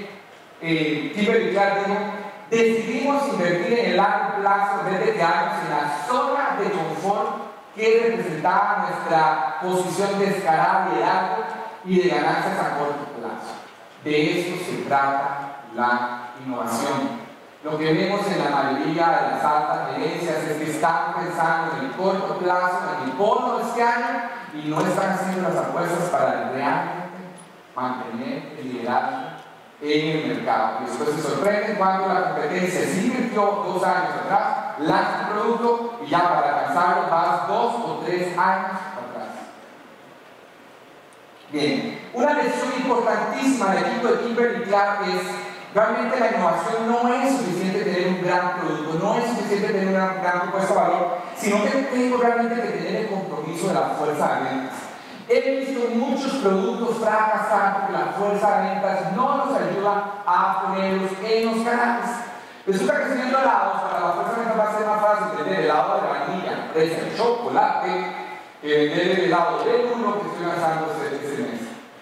de Kimberly-Clark dijo: decidimos invertir en el largo plazo en vez de quedarnos en la zona de confort que representaba nuestra posición descarada y de algo y de ganancias a corto plazo. De eso se trata la innovación. Lo que vemos en la mayoría de las altas gerencias es que están pensando en el corto plazo, en el bono de este año, y no están haciendo las apuestas para realmente mantener el liderazgo en el mercado. Y después se sorprenden cuando la competencia se invirtió 2 años atrás, lanza un producto y ya para alcanzarlo vas 2 o 3 años atrás. Bien, una lección importantísima del equipo de Kimberly-Clark es: realmente la innovación no es suficiente tener un gran producto, no es suficiente tener una gran propuesta de valor, sino que tengo realmente que tener el compromiso de la fuerza de ventas. He visto muchos productos fracasar porque la fuerza de ventas no nos ayuda a ponerlos en los canales. Resulta que teniendo helados, para la fuerza de ventas va a ser más fácil vender helado de vainilla, fresa y chocolate, que vender el helado de uno que estoy lanzando ese mes.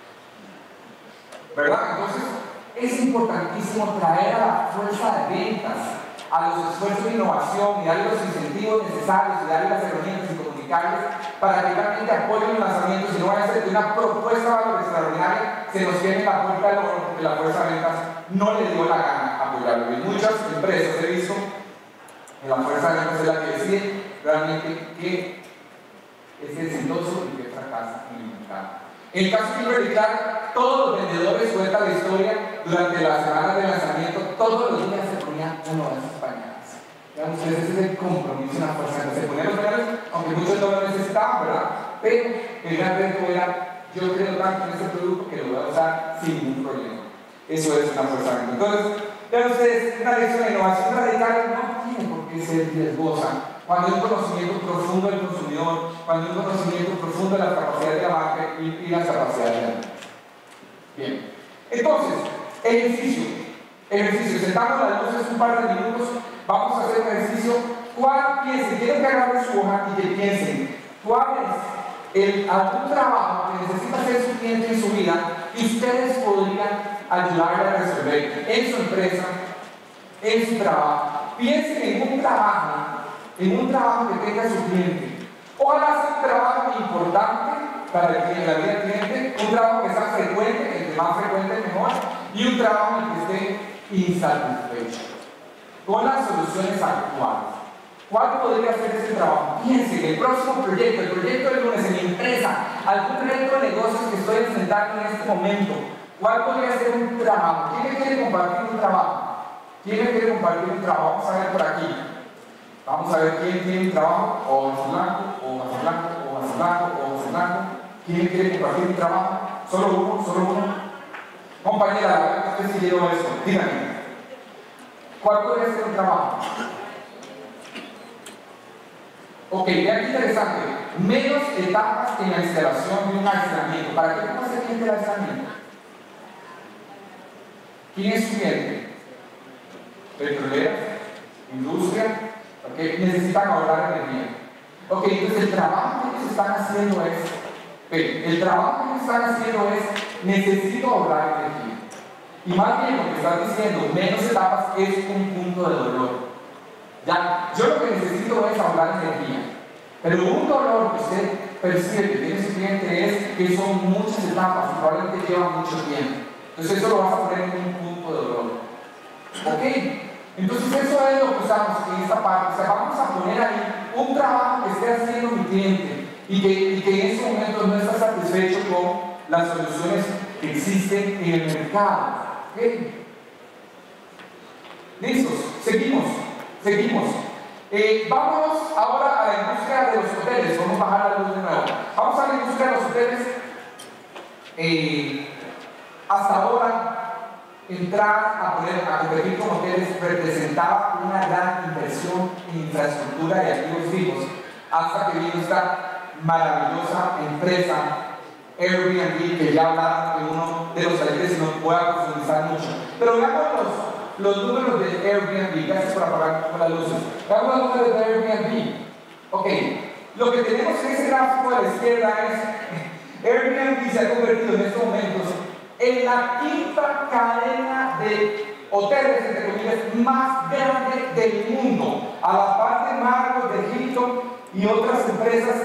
¿Verdad? Entonces, es importantísimo traer a la fuerza de ventas a los esfuerzos de innovación y darle los incentivos necesarios y darle las herramientas y comunicarles para que realmente apoyen los lanzamientos y no vaya a ser que una propuesta de valor extraordinaria se nos quede en la puerta del horno porque la fuerza de ventas no le dio la gana apoyarlo. Y muchas empresas he visto que la fuerza de ventas es la que decide realmente qué es exitoso y qué fracasa en el mercado. En el caso de Kimberly-Clark, todos los vendedores cuentan la historia durante las semanas de lanzamiento, todos los días se ponían uno de esos pañales. Vean ustedes, ese es el compromiso en la fuerza. Se ponían los pañales, aunque muchos no lo necesitaban, ¿verdad? Pero el gran reto era: yo creo tanto en este producto que lo voy a usar sin ningún problema. Eso es una fuerza. Entonces, vean ustedes, una lección de innovación radical no tiene por qué ser riesgosa. Cuando hay un conocimiento profundo del consumidor, cuando hay un conocimiento profundo de las capacidades de la marca y las capacidades de la marca. Bien, entonces, ejercicio, sentamos las luces un par de minutos, vamos a hacer un ejercicio. Piensen, quiero que agarren su hoja y que piensen, ¿cuál es algún trabajo que necesita hacer su cliente en su vida y ustedes podrían ayudarle a resolver en su empresa, en su trabajo? Piensen en un trabajo que tenga su cliente. Ojalá sea un trabajo importante para la vida del cliente, un trabajo que sea frecuente, el que más frecuente mejor, y un trabajo en el que esté insatisfecho con las soluciones actuales. ¿Cuál podría ser ese trabajo? Piensen que el próximo proyecto, el proyecto del lunes en mi empresa, algún reto de negocios que estoy enfrentando en este momento, ¿cuál podría ser un trabajo? ¿Quién me quiere compartir un trabajo? ¿Quién me quiere compartir un trabajo? Vamos a ver por aquí. Vamos a ver quién tiene un trabajo, o azul blanco, o azul blanco, o azul blanco, o azul blanco. ¿Quién quiere compartir un trabajo? Solo uno. Compañera, la verdad que usted siguió esto. Dígame, ¿cuál podría ser un trabajo? Ok, vean qué interesante. Menos etapas en la instalación de un aislamiento. ¿Para qué cómo se cliente el aislamiento? ¿Quién es su cliente? Petroleras, industria, porque necesitan ahorrar energía. Ok, entonces el trabajo que ellos están haciendo es, necesito ahorrar energía. Y más bien lo que están diciendo, menos etapas es un punto de dolor. Ya, yo lo que necesito es ahorrar energía. Pero un dolor que usted percibe que tiene su cliente es que son muchas etapas y probablemente lleva mucho tiempo. Entonces eso lo vas a poner en un punto de dolor. Ok, entonces eso es lo que usamos en esta parte. O sea, vamos a poner ahí un trabajo que esté haciendo mi cliente y que en ese momento no está satisfecho con las soluciones que existen en el mercado. ¿Okay? ¿Listos? Seguimos. Vamos ahora a la industria de los hoteles. Vamos a bajar la luz de nuevo. Vamos a la industria de los hoteles. Hasta ahora, entrar a competir con hoteles representaba una gran inversión en infraestructura y activos fijos, hasta que vino esta maravillosa empresa Airbnb, que ya hablaron en uno de los talleres y no voy a profundizar mucho. Pero veamos los números de Airbnb. Gracias por apagar las luces. Veamos los números de Airbnb. Ok, lo que tenemos en ese gráfico a la izquierda es Airbnb se ha convertido en estos momentos en la quinta cadena de hoteles, entre comillas, más grande del mundo, a la par de Marriott, de Hilton y otras empresas.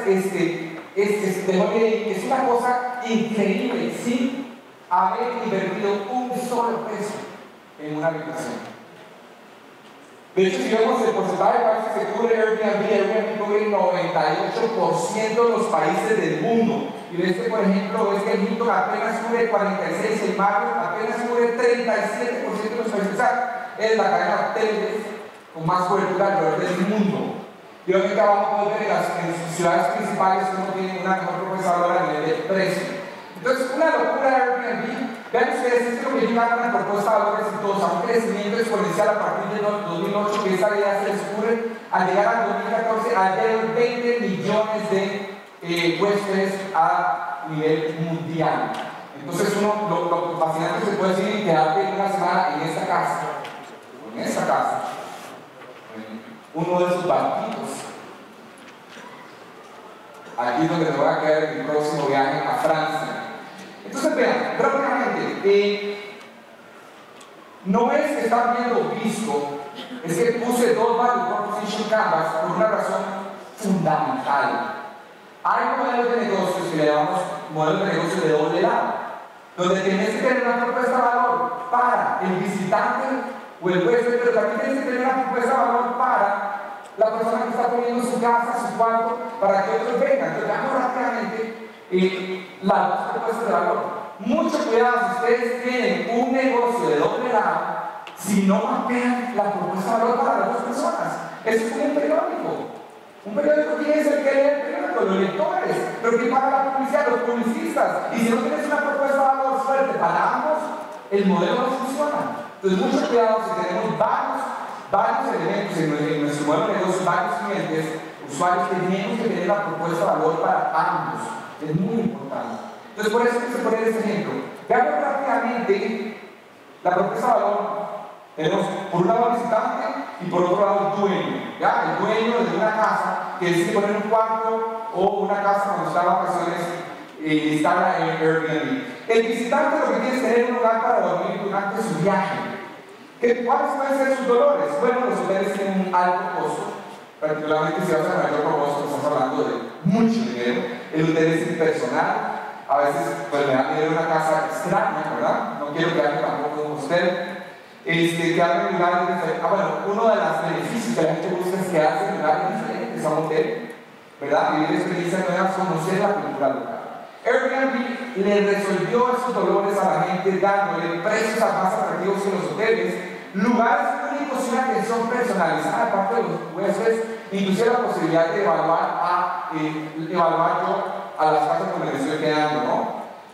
Es una cosa increíble, sin haber invertido un solo peso en una habitación. De hecho, si vemos el porcentaje de países que cubre Airbnb cubre el 98% de los países del mundo. Y ves que, por ejemplo, ves que el Hilton apenas cubre 46%, el Marriott apenas cubre 37% de los países. O sea, es la cadena de hoteles con más cobertura alrededor del mundo. Y obviamente abajo puedes ver en sus ciudades principales cómo tienen una mejor propuesta a nivel de precio. Entonces, una locura Airbnb. Vean ustedes, es lo que llegan a una propuesta de valor exitosa, un crecimiento exponencial a partir del 2008, que esa idea se descubre al llegar al 2014 a 20 millones de huéspedes a nivel mundial. Entonces, lo fascinante que se puede decir y quedarte en una semana en esta casa, uno de esos barquitos. Aquí es donde me voy a quedar en mi próximo viaje a Francia. Entonces vean, rápidamente, no es que están viendo Visco, es que puse dos value proposition canvas por una razón fundamental. Hay modelos de negocios que le llamamos modelos de negocio de doble lado, donde tienes que tener una propuesta de valor para el visitante o el huésped, pero también tienes que tener una propuesta de valor para la persona que está poniendo su casa, su cuarto, para que otros vengan. Entonces, veamos rápidamente las propuestas de valor. Mucho cuidado si ustedes tienen un negocio de doble lado, si no mapean la propuesta de valor para las dos personas. Eso es un periódico. Un periódico, ¿quién es el que lee el periódico? Los lectores. Pero ¿quién paga la publicidad? Los publicistas. Y si no tienes una propuesta de valor fuerte para ambos, el modelo no funciona. Entonces, mucho cuidado si tenemos varios elementos en nuestro modelo de negocio, varios clientes, usuarios, tenemos que tener la propuesta de valor para ambos. Es muy importante. Entonces, por eso es que se pone este ejemplo. Veamos rápidamente la propuesta de valor. Tenemos por un lado el visitante y por otro lado el dueño. ¿Ya? El dueño de una casa que decide poner un cuarto o una casa cuando está en vacaciones y instala en Airbnb. El visitante lo que quiere es tener un lugar para dormir durante su viaje. ¿Cuáles pueden ser sus dolores? Bueno, los hoteles tienen un alto costo, particularmente si vas a mayor propósito, estamos hablando de mucho dinero. El hotel es impersonal, a veces pues me da miedo una casa extraña, ¿verdad? No quiero quedarme tampoco en un hostel. Quedarme en lugares diferentes. Bueno, uno de los beneficios que la gente busca es quedarse en lugares diferentes a un hotel, ¿verdad? Vivir experiencias nuevas, conocer la cultura local. Airbnb le resolvió esos dolores a la gente dándole precios más atractivos que los hoteles, lugares únicos y una atención personalizada de parte de los huéspedes, inclusive la posibilidad de evaluar yo a las casas que me estoy quedando, ¿no?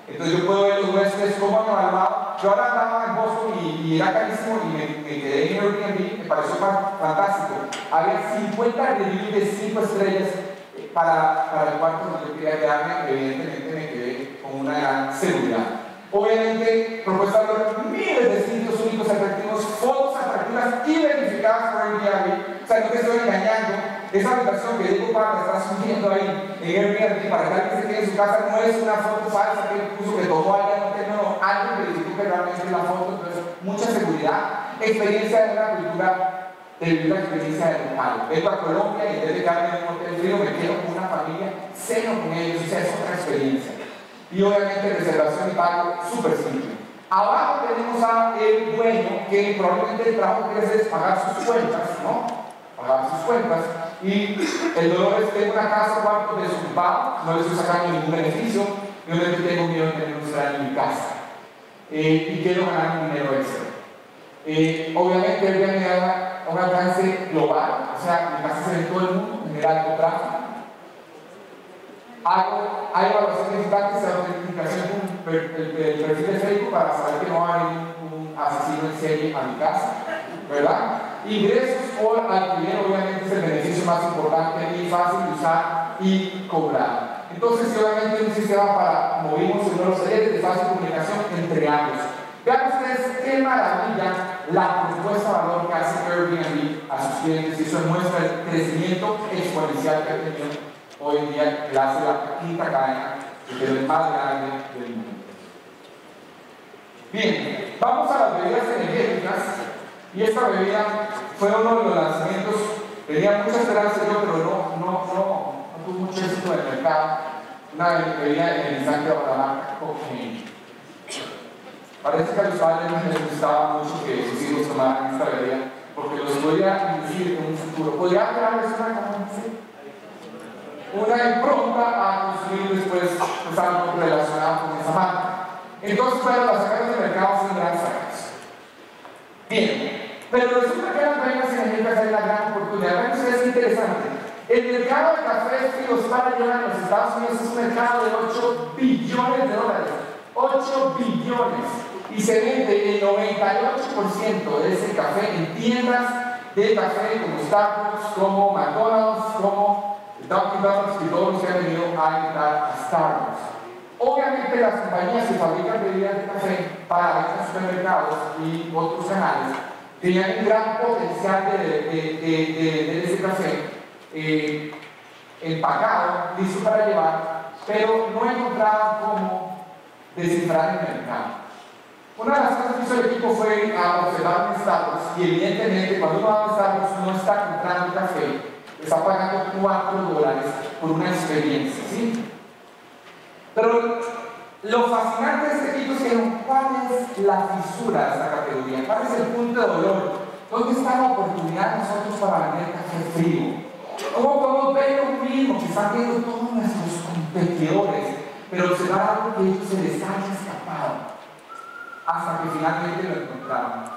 Entonces yo puedo ver los huéspedes cómo han evaluado. Yo ahora andaba en Boston y era carísimo y me quedé en Airbnb, me pareció fantástico. Había 50 reviews de 5 estrellas para el cuarto donde yo quería quedarme. Evidentemente me quedé con una gran seguridad. Obviamente, propuesta de valor, miles de sitios únicos atractivos, fotos atractivas y verificadas por Airbnb. O sea, no te estoy engañando. Esa habitación que digo para que estás subiendo ahí en Airbnb para que alguien se quede en su casa no es una foto falsa que puso que tomó alguien, no, alguien verificó que realmente es la foto. Entonces, mucha seguridad, experiencia de una cultura, de vivir la experiencia del local. Vengo a Colombia y en vez de quedarme en un hotel frío me quedo con una familia, ceno con ellos, o sea, es otra experiencia. Y obviamente reservación y pago súper simple. Abajo tenemos a el dueño que probablemente el trabajo que hace es pagar sus cuentas, ¿no? Pagar sus cuentas. Y el dolor es que una casa, cuarto desocupado, no le estoy sacando ningún beneficio, yo obviamente tengo miedo de tener un salario en mi casa. Y quiero ganar un dinero extra. Obviamente el día me da un alcance global, o sea, mi casa se ve en todo el mundo, en el alto tráfico. Hay evaluaciones importantes de autenticación con el perfil de Facebook para saber que no va a venir un asesino en serie a mi casa, ¿verdad? Ingresos por alquiler, obviamente es el beneficio más importante y fácil de usar y cobrar. Entonces, obviamente un sistema para movimos en los talleres de fácil comunicación entre ambos. Vean ustedes qué maravilla la propuesta de valor que hace Airbnb a sus clientes y eso muestra el crecimiento exponencial que ha tenido hoy en día, que hace la quinta cadena, que es el más grande del mundo. Bien, vamos a las bebidas energéticas. Y esta bebida fue uno de los lanzamientos, tenía mucha esperanza yo, pero no tuvo mucho éxito en el mercado. Una bebida energizante bajo la marca Cocaine. Parece que a los padres no les gustaba mucho que sus hijos tomaran esta bebida, porque los podía inducir en un futuro. Podría crearles una impronta a consumir después pues, algo relacionado con esa marca. Entonces, bueno, las sacaron del mercado sin gran fracaso. Bien, pero resulta que las bebidas energéticas hay una gran oportunidad. Vean ustedes qué interesante. El mercado de cafés fríos para llevar en los Estados Unidos es un mercado de 8 billones de dólares. 8 billones. Y se vende el 98% de ese café en tiendas de café como Starbucks, como McDonald's, como Dunkin' Donuts y todos los que han venido a entrar a Starbucks. Obviamente las compañías que fabrican bebidas de café para estos supermercados y otros canales tenían un gran potencial de ese café empacado, listo para llevar, pero no encontraban cómo descifrar el mercado. Una de las cosas que hizo el equipo fue a observar en Starbucks y evidentemente cuando uno va a Starbucks no está comprando café, está pagando $4 por una experiencia, ¿sí? Pero lo fascinante de este equipo es que ¿cuál es la fisura de esta categoría? ¿Cuál es el punto de dolor? ¿Dónde está la oportunidad de nosotros para vender café frío? ¿Cómo podemos ver lo mismo que están viendo todos nuestros competidores, pero observar algo que a ellos se les haya escapado hasta que finalmente lo encontraron?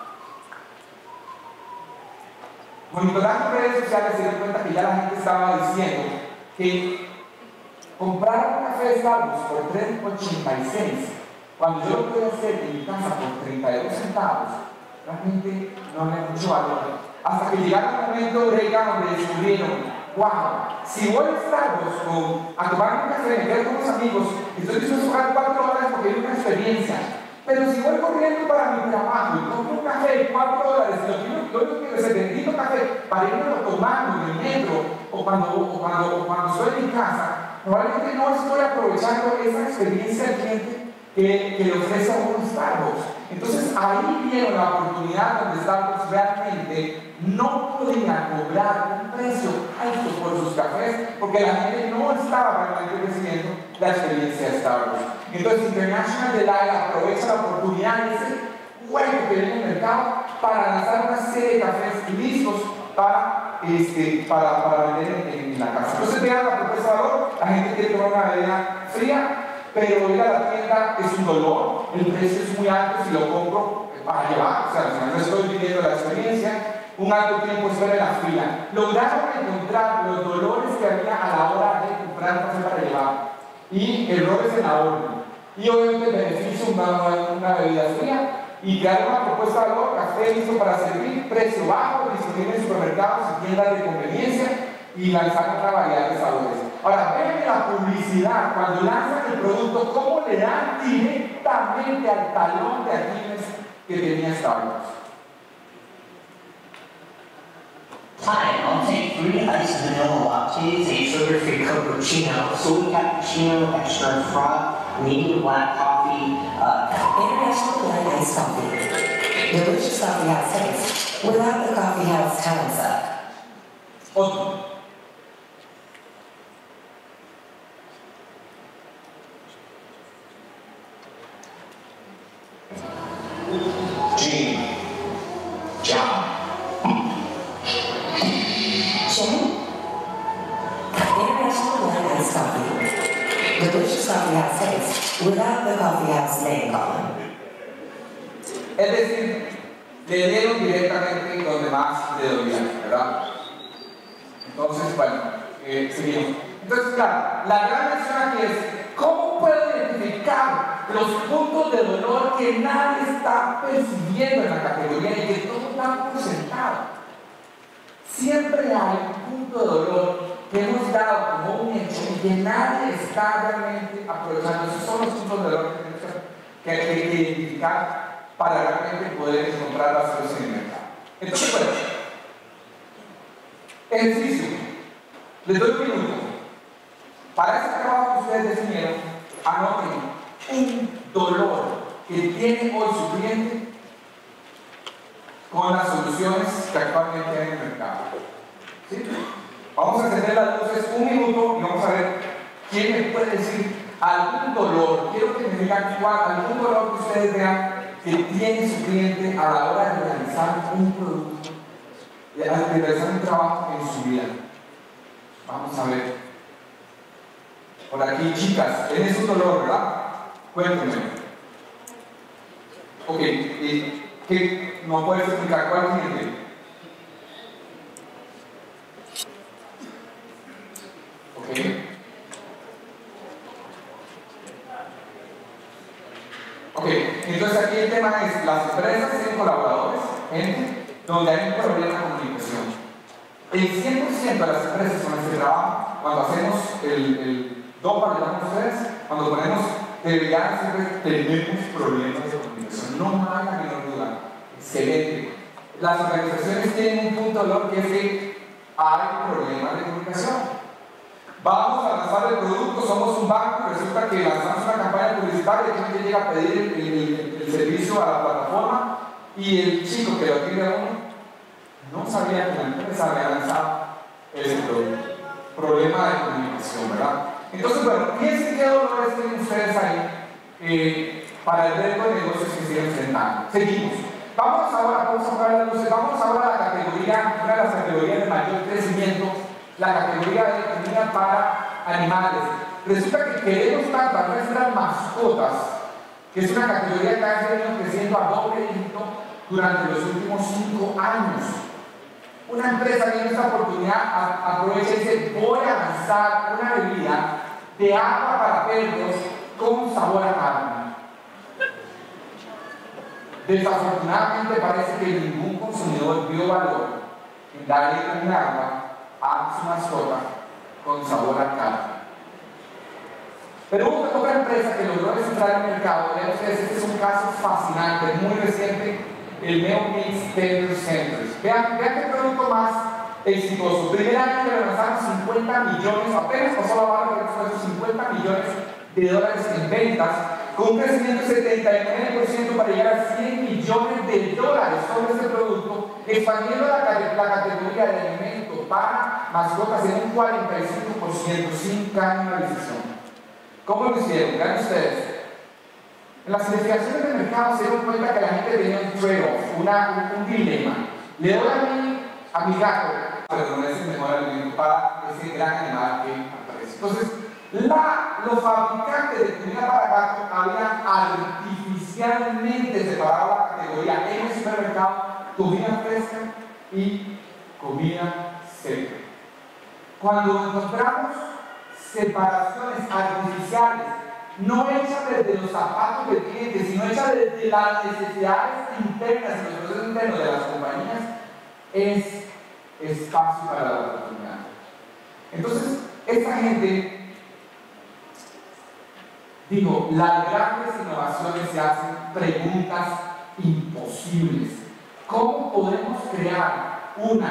Monitorando redes sociales se dieron cuenta que ya la gente estaba diciendo que comprar un café de Starbucks por $3.86 cuando yo lo puedo hacer en mi casa por 32 centavos, realmente no le da mucho valor. Hasta que llegaron un momento donde descubrieron, wow, si voy a Starbucks a tomar un café, me quedo con unos amigos, estoy dispuesto a pagar $4 porque hay una experiencia. Pero si voy corriendo para mi trabajo y compro un café de $4, lo único que necesito café para irme tomando en el metro o cuando estoy en mi casa, probablemente no estoy aprovechando esa experiencia del cliente que le ofrece a un Starbucks. Entonces ahí vieron la oportunidad donde Starbucks realmente no podía cobrar un precio alto por sus cafés porque la gente no estaba realmente recibiendo la experiencia de Starbucks. Entonces International Delight aprovecha la oportunidad de ese hueco que viene en el mercado para lanzar una serie de cafés listos para vender en la casa. Entonces vean la propuesta de valor, la gente quiere tomar una bebida fría, pero ir a la tienda es un dolor, el precio es muy alto si lo compro para llevar, o sea, no estoy viviendo la experiencia, un alto tiempo espera en la fila. Lograron encontrar los dolores que había a la hora de comprar café para llevar y errores en la orden. y obviamente el beneficio una bebida fría. Y crear una propuesta de valor, café listo para servir, precio bajo, disponible en supermercados y tiendas de conveniencia, y lanzar otra variedad de sabores. Ahora, vean la publicidad, cuando lanzan el producto, cómo le dan directamente al talón de Aquiles que tenía Starbucks. Hi, I'll take 3 iced vanilla lattes, a sugar-free cappuccino, soy cappuccino, extra froth, medium black coffee, international light iced coffee. Delicious coffee house taste, without the coffee house talent suck. Otro. Gene. John. International light iced coffee. Delicious coffee house taste, without the coffee house name calling. Es decir, le dieron directamente donde más le dolía, ¿verdad? Entonces, bueno, seguimos. Entonces, claro, la gran lección aquí es, ¿cómo puedo identificar los puntos de dolor que nadie está percibiendo en la categoría y que todos dan por sentado? Siempre hay un punto de dolor que hemos dado como un hecho y que nadie está realmente aprovechando. Esos son los puntos de dolor que tenemos que identificar para realmente poder encontrar las cosas en el mercado. Entonces, bueno, ejercicio. Les doy un minuto. Para ese trabajo que ustedes definieron, anoten un dolor que tiene hoy su cliente con las soluciones que actualmente hay en el mercado. ¿Sí? Vamos a encender las luces un minuto y vamos a ver quién me puede decir algún dolor. Quiero que me digan algún dolor que ustedes vean que tiene su cliente a la hora de realizar un producto, de realizar un trabajo en su vida. Vamos a ver. Por aquí, chicas, ¿tienes un dolor, verdad? Cuéntenme. Ok, ¿qué no puedes explicar? ¿Cuál cliente? Ok. Ok, entonces aquí el tema es, las empresas tienen colaboradores, gente, donde hay un problema de comunicación. El 100% de las empresas con las que trabajan, cuando hacemos el DOPA, le damos a ustedes, cuando ponemos debilidad, siempre tenemos problemas de comunicación. No hay la menor duda. Excelente. Las organizaciones tienen un punto de dolor que es que hay problemas de comunicación. Vamos a lanzar el producto, somos un banco y resulta que lanzamos una campaña publicitaria que alguien llega a pedir el servicio a la plataforma y el chico que lo atiende a uno no sabía que la empresa había lanzado ese producto. Problema de comunicación, ¿verdad? Entonces, bueno, piensen qué dolores tienen ustedes ahí para el reto de negocios que siguen enfrentando. Seguimos. Vamos ahora a apagar las luces, vamos ahora a la categoría, una de las categorías de mayor crecimiento, la categoría de comida para animales. Resulta que queremos tanto a nuestras mascotas, que es una categoría que ha venido creciendo a doble dígito durante los últimos 5 años. Una empresa tiene esta oportunidad, aprovecha y dice, voy a lanzar una bebida de agua para perros con sabor a carne. Desafortunadamente parece que ningún consumidor vio valor en darle un agua a su mascota con sabor a carne. Pero hubo otra empresa que logró entrar en el mercado. Vean ustedes, este es un caso fascinante, muy reciente, el Neo Meats Tender Centers. Vean qué producto más exitoso. Primer año que le lanzaron 50 millones, apenas pasó la barra de esos 50 millones de dólares en ventas, con un crecimiento de 79% para llegar a 100 millones de dólares sobre este producto, expandiendo la categoría de alimentos para mascotas en un 45% sin canibalización. ¿Cómo lo hicieron? Vean ustedes. En las investigaciones de mercado se dieron cuenta que la gente tenía un trade-off, un dilema. Le doy a mi gato, pero no es el mejor alimento para ese gran animal que aparece. Entonces, los fabricantes de comida para gato habían artificialmente separado la categoría en el supermercado: comida fresca y comida seca. Cuando encontramos separaciones artificiales no hecha desde los zapatos del cliente, sino hecha desde las necesidades internas y los procesos internos de las compañías, es espacio para la oportunidad. Entonces, esta gente dijo, las grandes innovaciones se hacen preguntas imposibles. ¿Cómo podemos crear un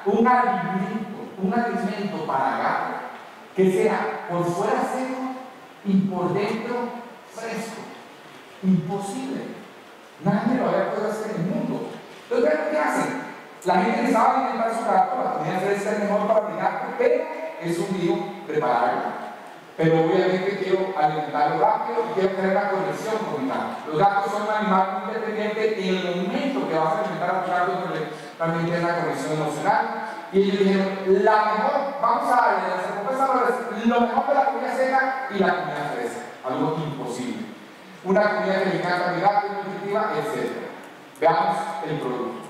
alimento para gato que sea por fuera seco y por dentro fresco? Imposible. Nadie lo había podido hacer en el mundo. Entonces, ¿qué hacen? La gente que sabe alimentar su gato, la comida fresca es mejor para mi gato, pero es un lío prepararlo. Pero obviamente quiero alimentarlo rápido y quiero tener una conexión con mi gato. Los gatos son un animal muy independiente y en el momento que vas a alimentar a tu gato también tienes una conexión emocional. Y ellos dijeron, vamos a darle a los compensadores lo mejor de la comida seca y la comida fresca. Algo imposible. Una comida que le encanta a mi gato, nutritiva, etc. Veamos el producto.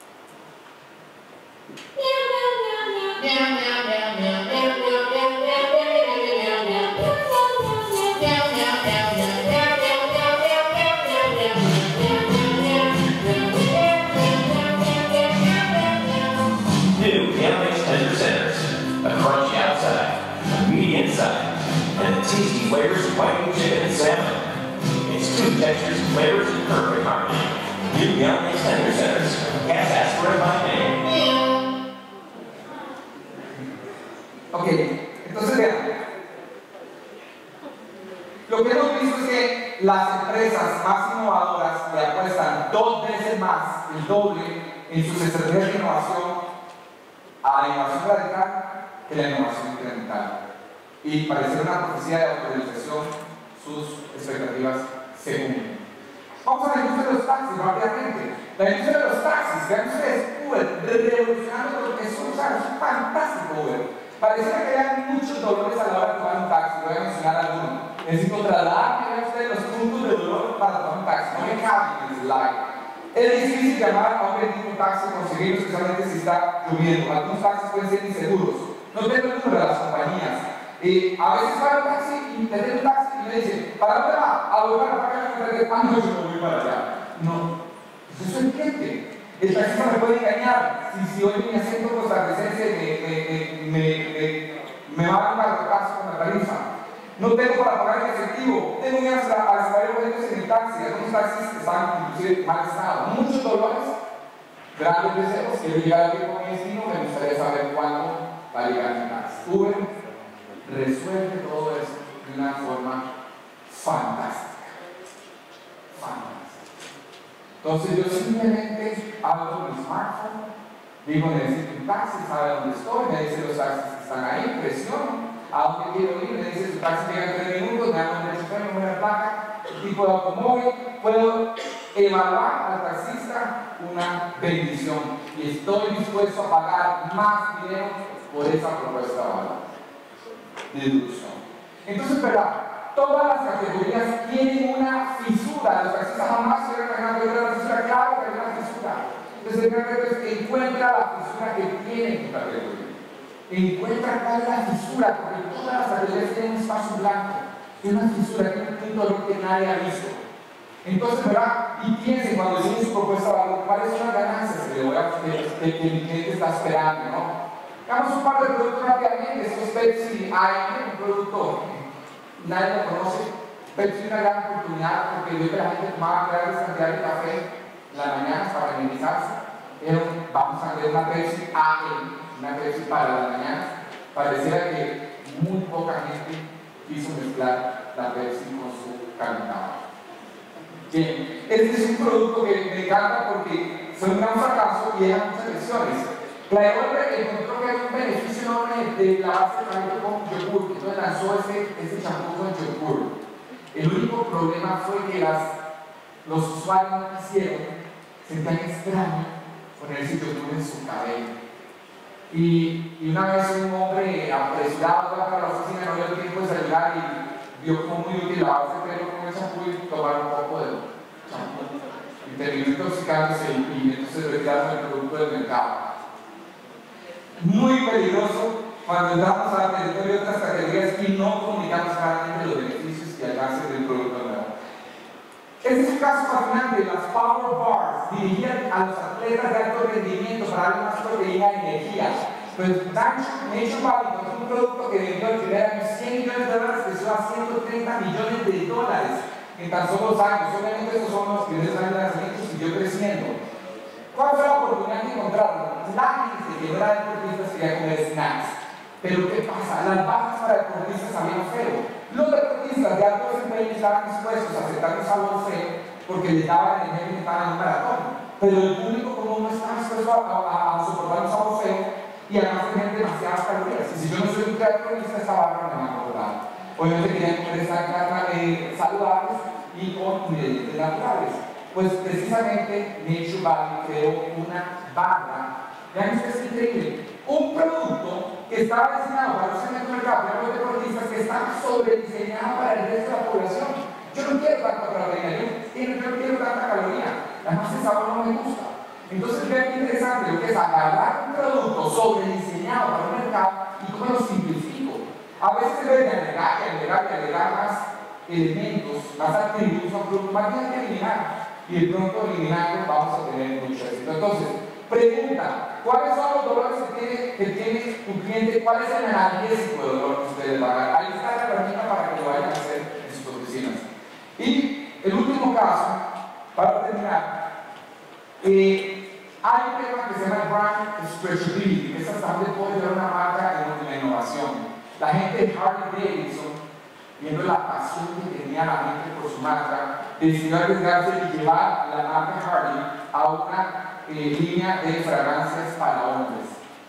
Tasty flavors of white meat, chicken, and salmon. It's two textures, flavors, and perfect harmony. New Young Mix Tender Centers. Cats ask for it by name. Ok, entonces vean. Lo que hemos visto es que las empresas más innovadoras le apuestan 2 veces más, el doble, en sus estrategias de innovación a la innovación radical que la innovación incremental. Y parecer una profecía de autorización, sus expectativas se cumplen. Vamos a la industria de los taxis rápidamente. La industria de los taxis, vean ustedes, Uber, revolucionando lo que es un fantástico Uber. Pareciera que hay muchos dolores a la hora de tomar un taxi, voy a mencionar alguno. Necesito trasladarme, vean ustedes los puntos de dolor para tomar un taxi, no me caben en el slide. Es difícil llamar a un bendito taxi y conseguirlo, especialmente si está lloviendo. Algunos taxis pueden ser inseguros. No tengo el número de las compañías. A veces va un taxi y te den un taxi y me dicen, ¿para dónde va? A volver a pagar el no, yo no voy para allá. No, eso es el cliente. El taxista me puede engañar. Si hoy mi acento costarricense me va a dar un carrotazo con la tarifa. No tengo para pagar en efectivo. Tengo que ir a saber boletos en el taxi. Algunos taxis están inclusive en mal estado. Muchos dolores, grandes deseos. Quiero llegar aquí con mi destino. Me gustaría saber cuándo va a llegar mi taxi. Uber resuelve todo eso de una forma fantástica. Fantástica. Entonces yo simplemente abro mi smartphone, digo necesito un taxi, sabe dónde estoy, me dice los taxis que están ahí, presiono, a dónde quiero ir, me dice su taxi llega en 3 minutos, me da un chofer, me da placa, el tipo de automóvil, puedo evaluar al taxista una bendición y estoy dispuesto a pagar más dinero por esa propuesta de valor. Deducción. Entonces, ¿verdad? Todas las categorías tienen una fisura. Los taxistas jamás se van a ver una fisura, claro que hay una fisura. Entonces, el gran reto es que encuentra la fisura que tiene tu categoría. Encuentra cuál es la fisura, porque todas las categorías tienen un espacio blanco. Tiene una fisura, tiene un dolor que nadie ha visto. Entonces, ¿verdad? Y piensen cuando decimos su propuesta de valor, ¿cuáles son las ganancias que el cliente está esperando, ¿no? Hagamos un par de productos rápidamente. Esto es Pepsi hay un producto, nadie lo conoce. Pepsi es una gran oportunidad porque vio que la gente tomaba grandes cantidades de café en la mañana para amenizarse. Pero vamos a ver una Pepsi AM, una Pepsi para las mañanas. Pareciera que muy poca gente quiso mezclar la Pepsi con su calentado. Bien, este es un producto que me encanta porque fue un gran fracaso y deja muchas lecciones. Clayolver encontró que había un beneficio enorme de la base de cabello con yogur, entonces lanzó ese champú con yogur. El único problema fue que los usuarios no quisieron, sentían extraño ponerse yogur en su cabello. Y una vez un hombre apresurado iba para la oficina, no había tiempo de saludar y vio como muy útil lavarse el pelo con el champú y tomar un poco de champú. Y terminó intoxicándose y entonces retiraron el producto del mercado. Muy peligroso cuando entramos al territorio de otras categorías y no comunicamos claramente los beneficios y alcances de Este es un caso fascinante, las Power Bars, dirigidas a los atletas de alto rendimiento para darle más proteína y energía. Pues Nature Valley es un producto que vendió el primer año $100 millones, creció a $130 millones en tan solo 2 años. Obviamente estos son los primeros años de nacimiento y siguió creciendo. ¿Cuál fue la oportunidad que encontraron? La gente que no era deportistas quería comer snacks. Pero ¿qué pasa? Las bajas para deportistas sabían feo. Los deportistas de alto desempeño estaban dispuestos a aceptar un sabor feo porque les daba energía que estaban en un maratón. Pero el público común no estaba dispuesto a soportar un sabor feo y además tenían demasiadas calorías. Y si yo no soy un triatlonista, esta barra me va a engordar. Obviamente querían comer esta carne saludables y con ingredientes naturales. Pues precisamente Nature Valley creó una barra. Vean, esto es increíble. Un producto que estaba diseñado para los mercados, para los deportistas, que está sobrediseñado para el resto de la población. Yo no quiero tanta proteína, yo no quiero tanta caloría. Además, el sabor no me gusta. Entonces, vean qué interesante lo que es agarrar un producto sobrediseñado para un mercado y cómo lo simplifico. A veces se debe agregar más elementos, más atributos a un producto, más bien que eliminar. Y de pronto eliminando vamos a tener mucho éxito. Entonces, pregunta, ¿cuáles son los dolores que tiene un cliente? ¿Cuál es el analgésico de dolor que ustedes van a dar? Ahí está la herramienta para que lo vayan a hacer en sus oficinas. Y el último caso, para terminar, hay un tema que se llama brand stretchability, que es hasta donde puede llevar una marca en la innovación. La gente de Harley Davidson, viendo la pasión que tenía la gente por su marca, decidió arriesgarse y llevar la marca Harley a una línea de fragancias para hombres.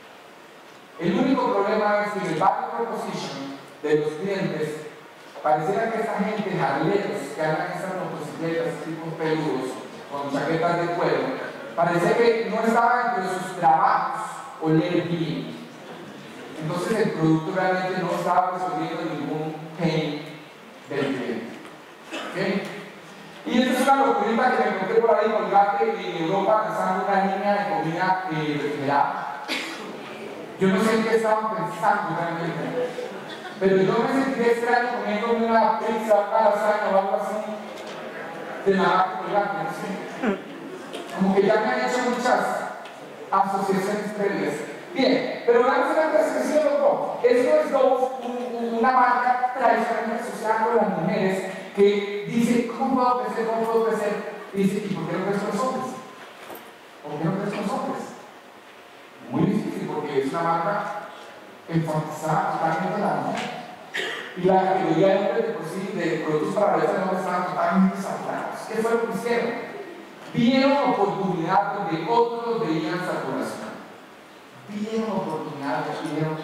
El único problema es que el value proposition de los clientes pareciera que esta gente, jarleros que andan en estas motocicletas tipo peludos con chaquetas de cuero, parecía que no estaba entre sus trabajos oler bien. Entonces el producto realmente no estaba resolviendo ningún pain del cliente. ¿Okay? Y esta es una locurita que me encontré por ahí, Colgate en Europa lanzando una línea de comida refrigerada. Yo no sé en qué estaban pensando realmente, pero yo me sentí extraño comiendo una pizza, una lasaña o algo así de la marca Colgate, no sé. Como que ya me han hecho muchas asociaciones previas. Bien, pero vamos a una percepción, loco. Esto es una marca tradicionalmente asociada con las mujeres que dice, ¿cómo puedo crecer? ¿Cómo puedo crecer? Y dice, ¿y por qué no crees con los hombres? ¿Por qué no crees con los hombres? Muy difícil, porque es una marca enfatizada totalmente en la mujer. Y la categoría de hombres de por sí, de productos para belleza, no estaban totalmente saturados. ¿Qué fue lo que hicieron? Vieron oportunidad donde otros veían saturación. Vieron oportunidad, dijeron,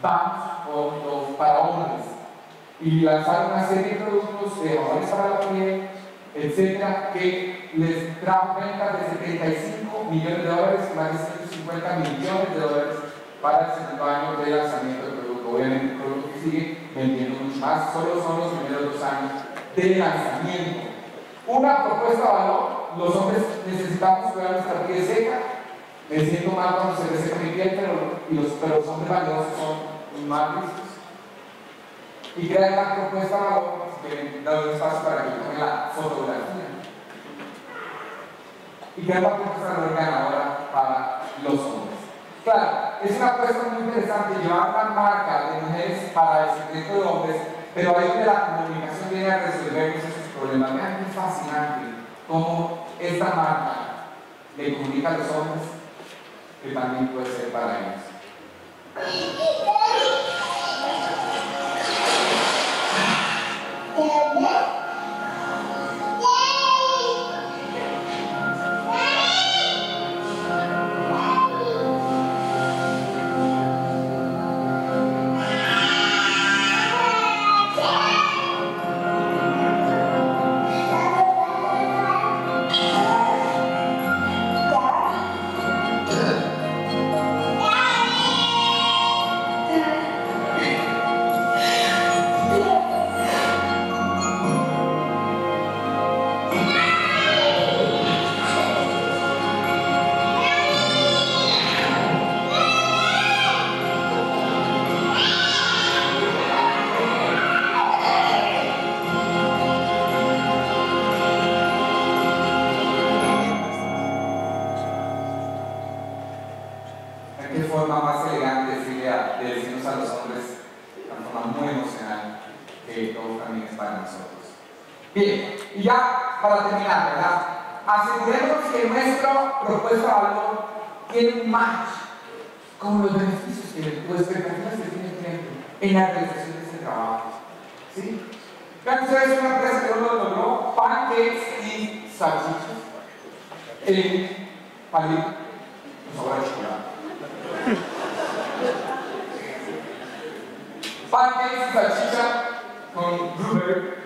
vamos para hombres. Y lanzaron una serie de productos de jabones para la piel, etcétera, que les trajo ventas de $75 millones y más de $150 millones para el segundo año de lanzamiento del producto. Obviamente, el producto que sigue vendiendo mucho más, solo son los primeros 2 años de lanzamiento. Una propuesta de valor: los hombres necesitamos cuidar nuestra piel seca. Me siento mal cuando se reseca mi piel, pero los hombres valiosos son más listos. Y crea una propuesta de valor que da un espacio para que tomen la fotografía. Y crea una propuesta de valor ganadora para los hombres. Claro, es una apuesta muy interesante llevar una marca de mujeres para el segmento de hombres, pero ahí donde la comunicación viene a resolver esos problemas. Vean qué fascinante cómo esta marca le comunica a los hombres que también puede ser para ellos. qué forma más elegante de decirnos a los hombres, de una forma muy emocional, que todo también es para nosotros. Bien, y ya para terminar, ¿verdad? Asegurémonos que nuestra propuesta de valor tiene un match con los beneficios que o expectativas que tiene el cliente en la realización de ese trabajo. ¿Sí? Vean ustedes una empresa que uno logró pancakes y salchichas en palito, sabor de chocolate. Pancakes y salchicha con blueberry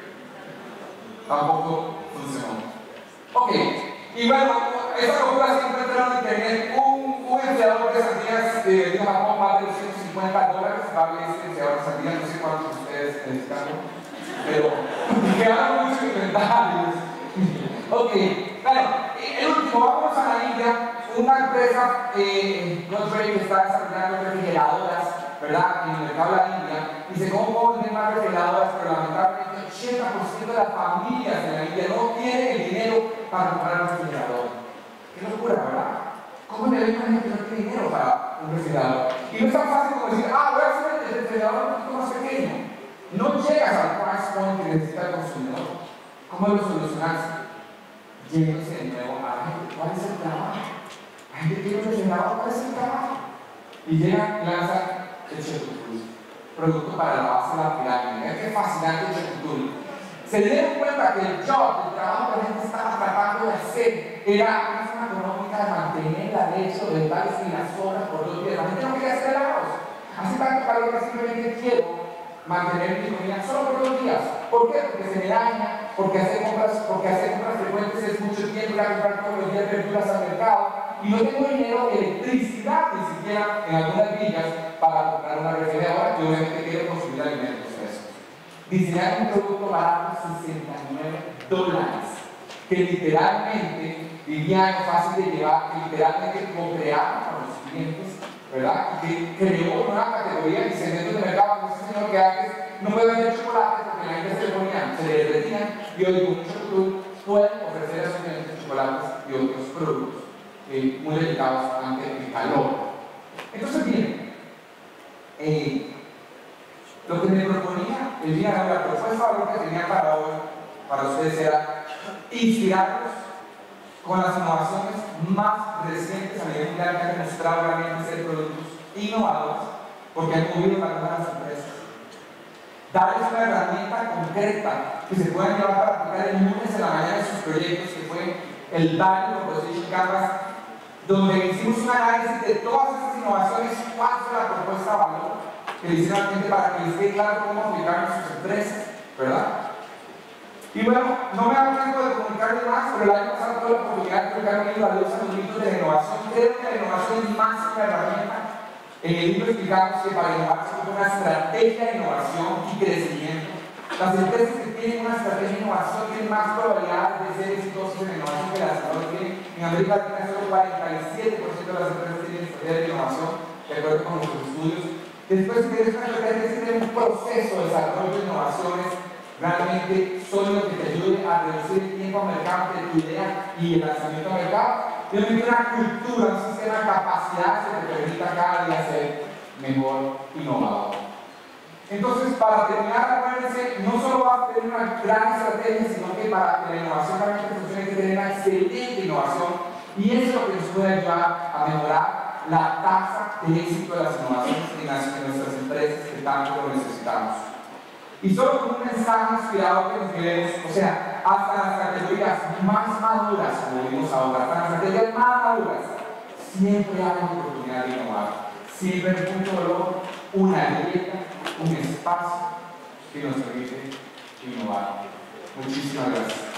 tampoco funcionó. Ok, y bueno, esa locura siempre entraron en internet. Un empleador de sandías de Japón, más de $250, vale este empleador de sandías, no sé cuántos de ustedes necesitan, pero quedaron muchos inventarios. Ok, bueno, el último, vamos a la India. Una empresa, Godrej, que está desarrollando refrigeradoras, ¿verdad? En el mercado de la India. Dice, ¿cómo puedo vender más refrigeradoras? Pero lamentablemente el 80% de las familias en la India no tienen el dinero para comprar un refrigerador. Qué locura, ¿verdad? ¿Cómo le ven a gente que no tiene dinero para un refrigerador? Y no es tan fácil como decir, voy a hacer el refrigerador un poquito más pequeño. No llegas al price point que necesita el consumidor. ¿Cómo lo solucionas? Yéndose de nuevo a la gente. ¿Cuál es el trabajo? La gente tiene un refrigerador, ¿cuál es el trabajo? Y llegan y lanzan el Chetutul, producto para la base de la pirámide. Vean qué fascinante el Chetutul. Se dieron cuenta que el trabajo que la gente estaba tratando de hacer era una forma económica de mantener la leche o de darles y las sobras por 2 días. La gente no quería hacer helados. Hace tanto calor que simplemente quiero mantener mi comida solo por 2 días. ¿Por qué? Porque se me daña, porque hacer compras frecuentes es mucho tiempo, ir a comprar todos los días verduras al mercado y no tengo dinero, electricidad ni siquiera en algunas villas para comprar una refrigeradora y obviamente quiero consumir alimentos frescos. Diseñar un producto barato, $69, que literalmente liviano, fácil de llevar, que literalmente co-crearon para los clientes, ¿verdad? Y que creó una categoría de segmentos de mercado, como ese señor que antes no puede vender chocolate porque la gente se le ponían, se le derretían, y hoy con mucho producto pueden ofrecer a sus clientes chocolates y otros productos muy delicados ante el calor. Entonces, bien, lo que me proponía el día de hoy, la propuesta de valor que tenía para hoy, para ustedes, era inspirarlos con las innovaciones más recientes a nivel mundial que han demostrado realmente ser productos innovadores, porque han movido la vida de las empresas. Darles una herramienta concreta que se puedan llevar para aplicar el lunes en la mañana de sus proyectos, que fue el Value Proposition Canvas, donde hicimos un análisis de todas estas innovaciones, cuál fue la propuesta de valor que le hicieron a la gente para que les quede claro cómo aplicar en sus empresas, ¿verdad? Y bueno, no me hago tiempo de comunicarles más, pero el año pasado tuve la oportunidad de publicar un libro a los mitos de la innovación. Creo que la innovación es más que una herramienta. En el libro explicamos que para innovar se ocupa una estrategia de innovación y crecimiento. Las empresas que tienen una estrategia de innovación tienen más probabilidades de ser exitosas en innovación que las que no tienen. En América Latina solo 47% de las empresas tienen estrategia de innovación, de acuerdo con nuestros estudios. Después, si tienes una estrategia, es tener un proceso de desarrollo de innovaciones realmente sólido que te ayude a reducir el tiempo al mercado de tu idea y el lanzamiento al mercado. Y obviamente una cultura, un sistema de capacidad que te permita cada día ser mejor, innovador. Entonces, para terminar, acuérdense, no solo vas a tener una gran estrategia, sino que para que la innovación realmente funcione, hay que tener una excelente innovación. Y eso es lo que nos puede ayudar a mejorar la tasa de éxito de las innovaciones en nuestras empresas que tanto lo necesitamos. Y solo con un mensaje inspirador que nos llevemos, o sea, hasta las categorías más maduras, como vimos ahora, hasta las categorías más maduras, siempre hay una oportunidad de innovar. Siempre hay un punto de valor, una grieta, un espacio que nos permite innovar. Muchísimas gracias.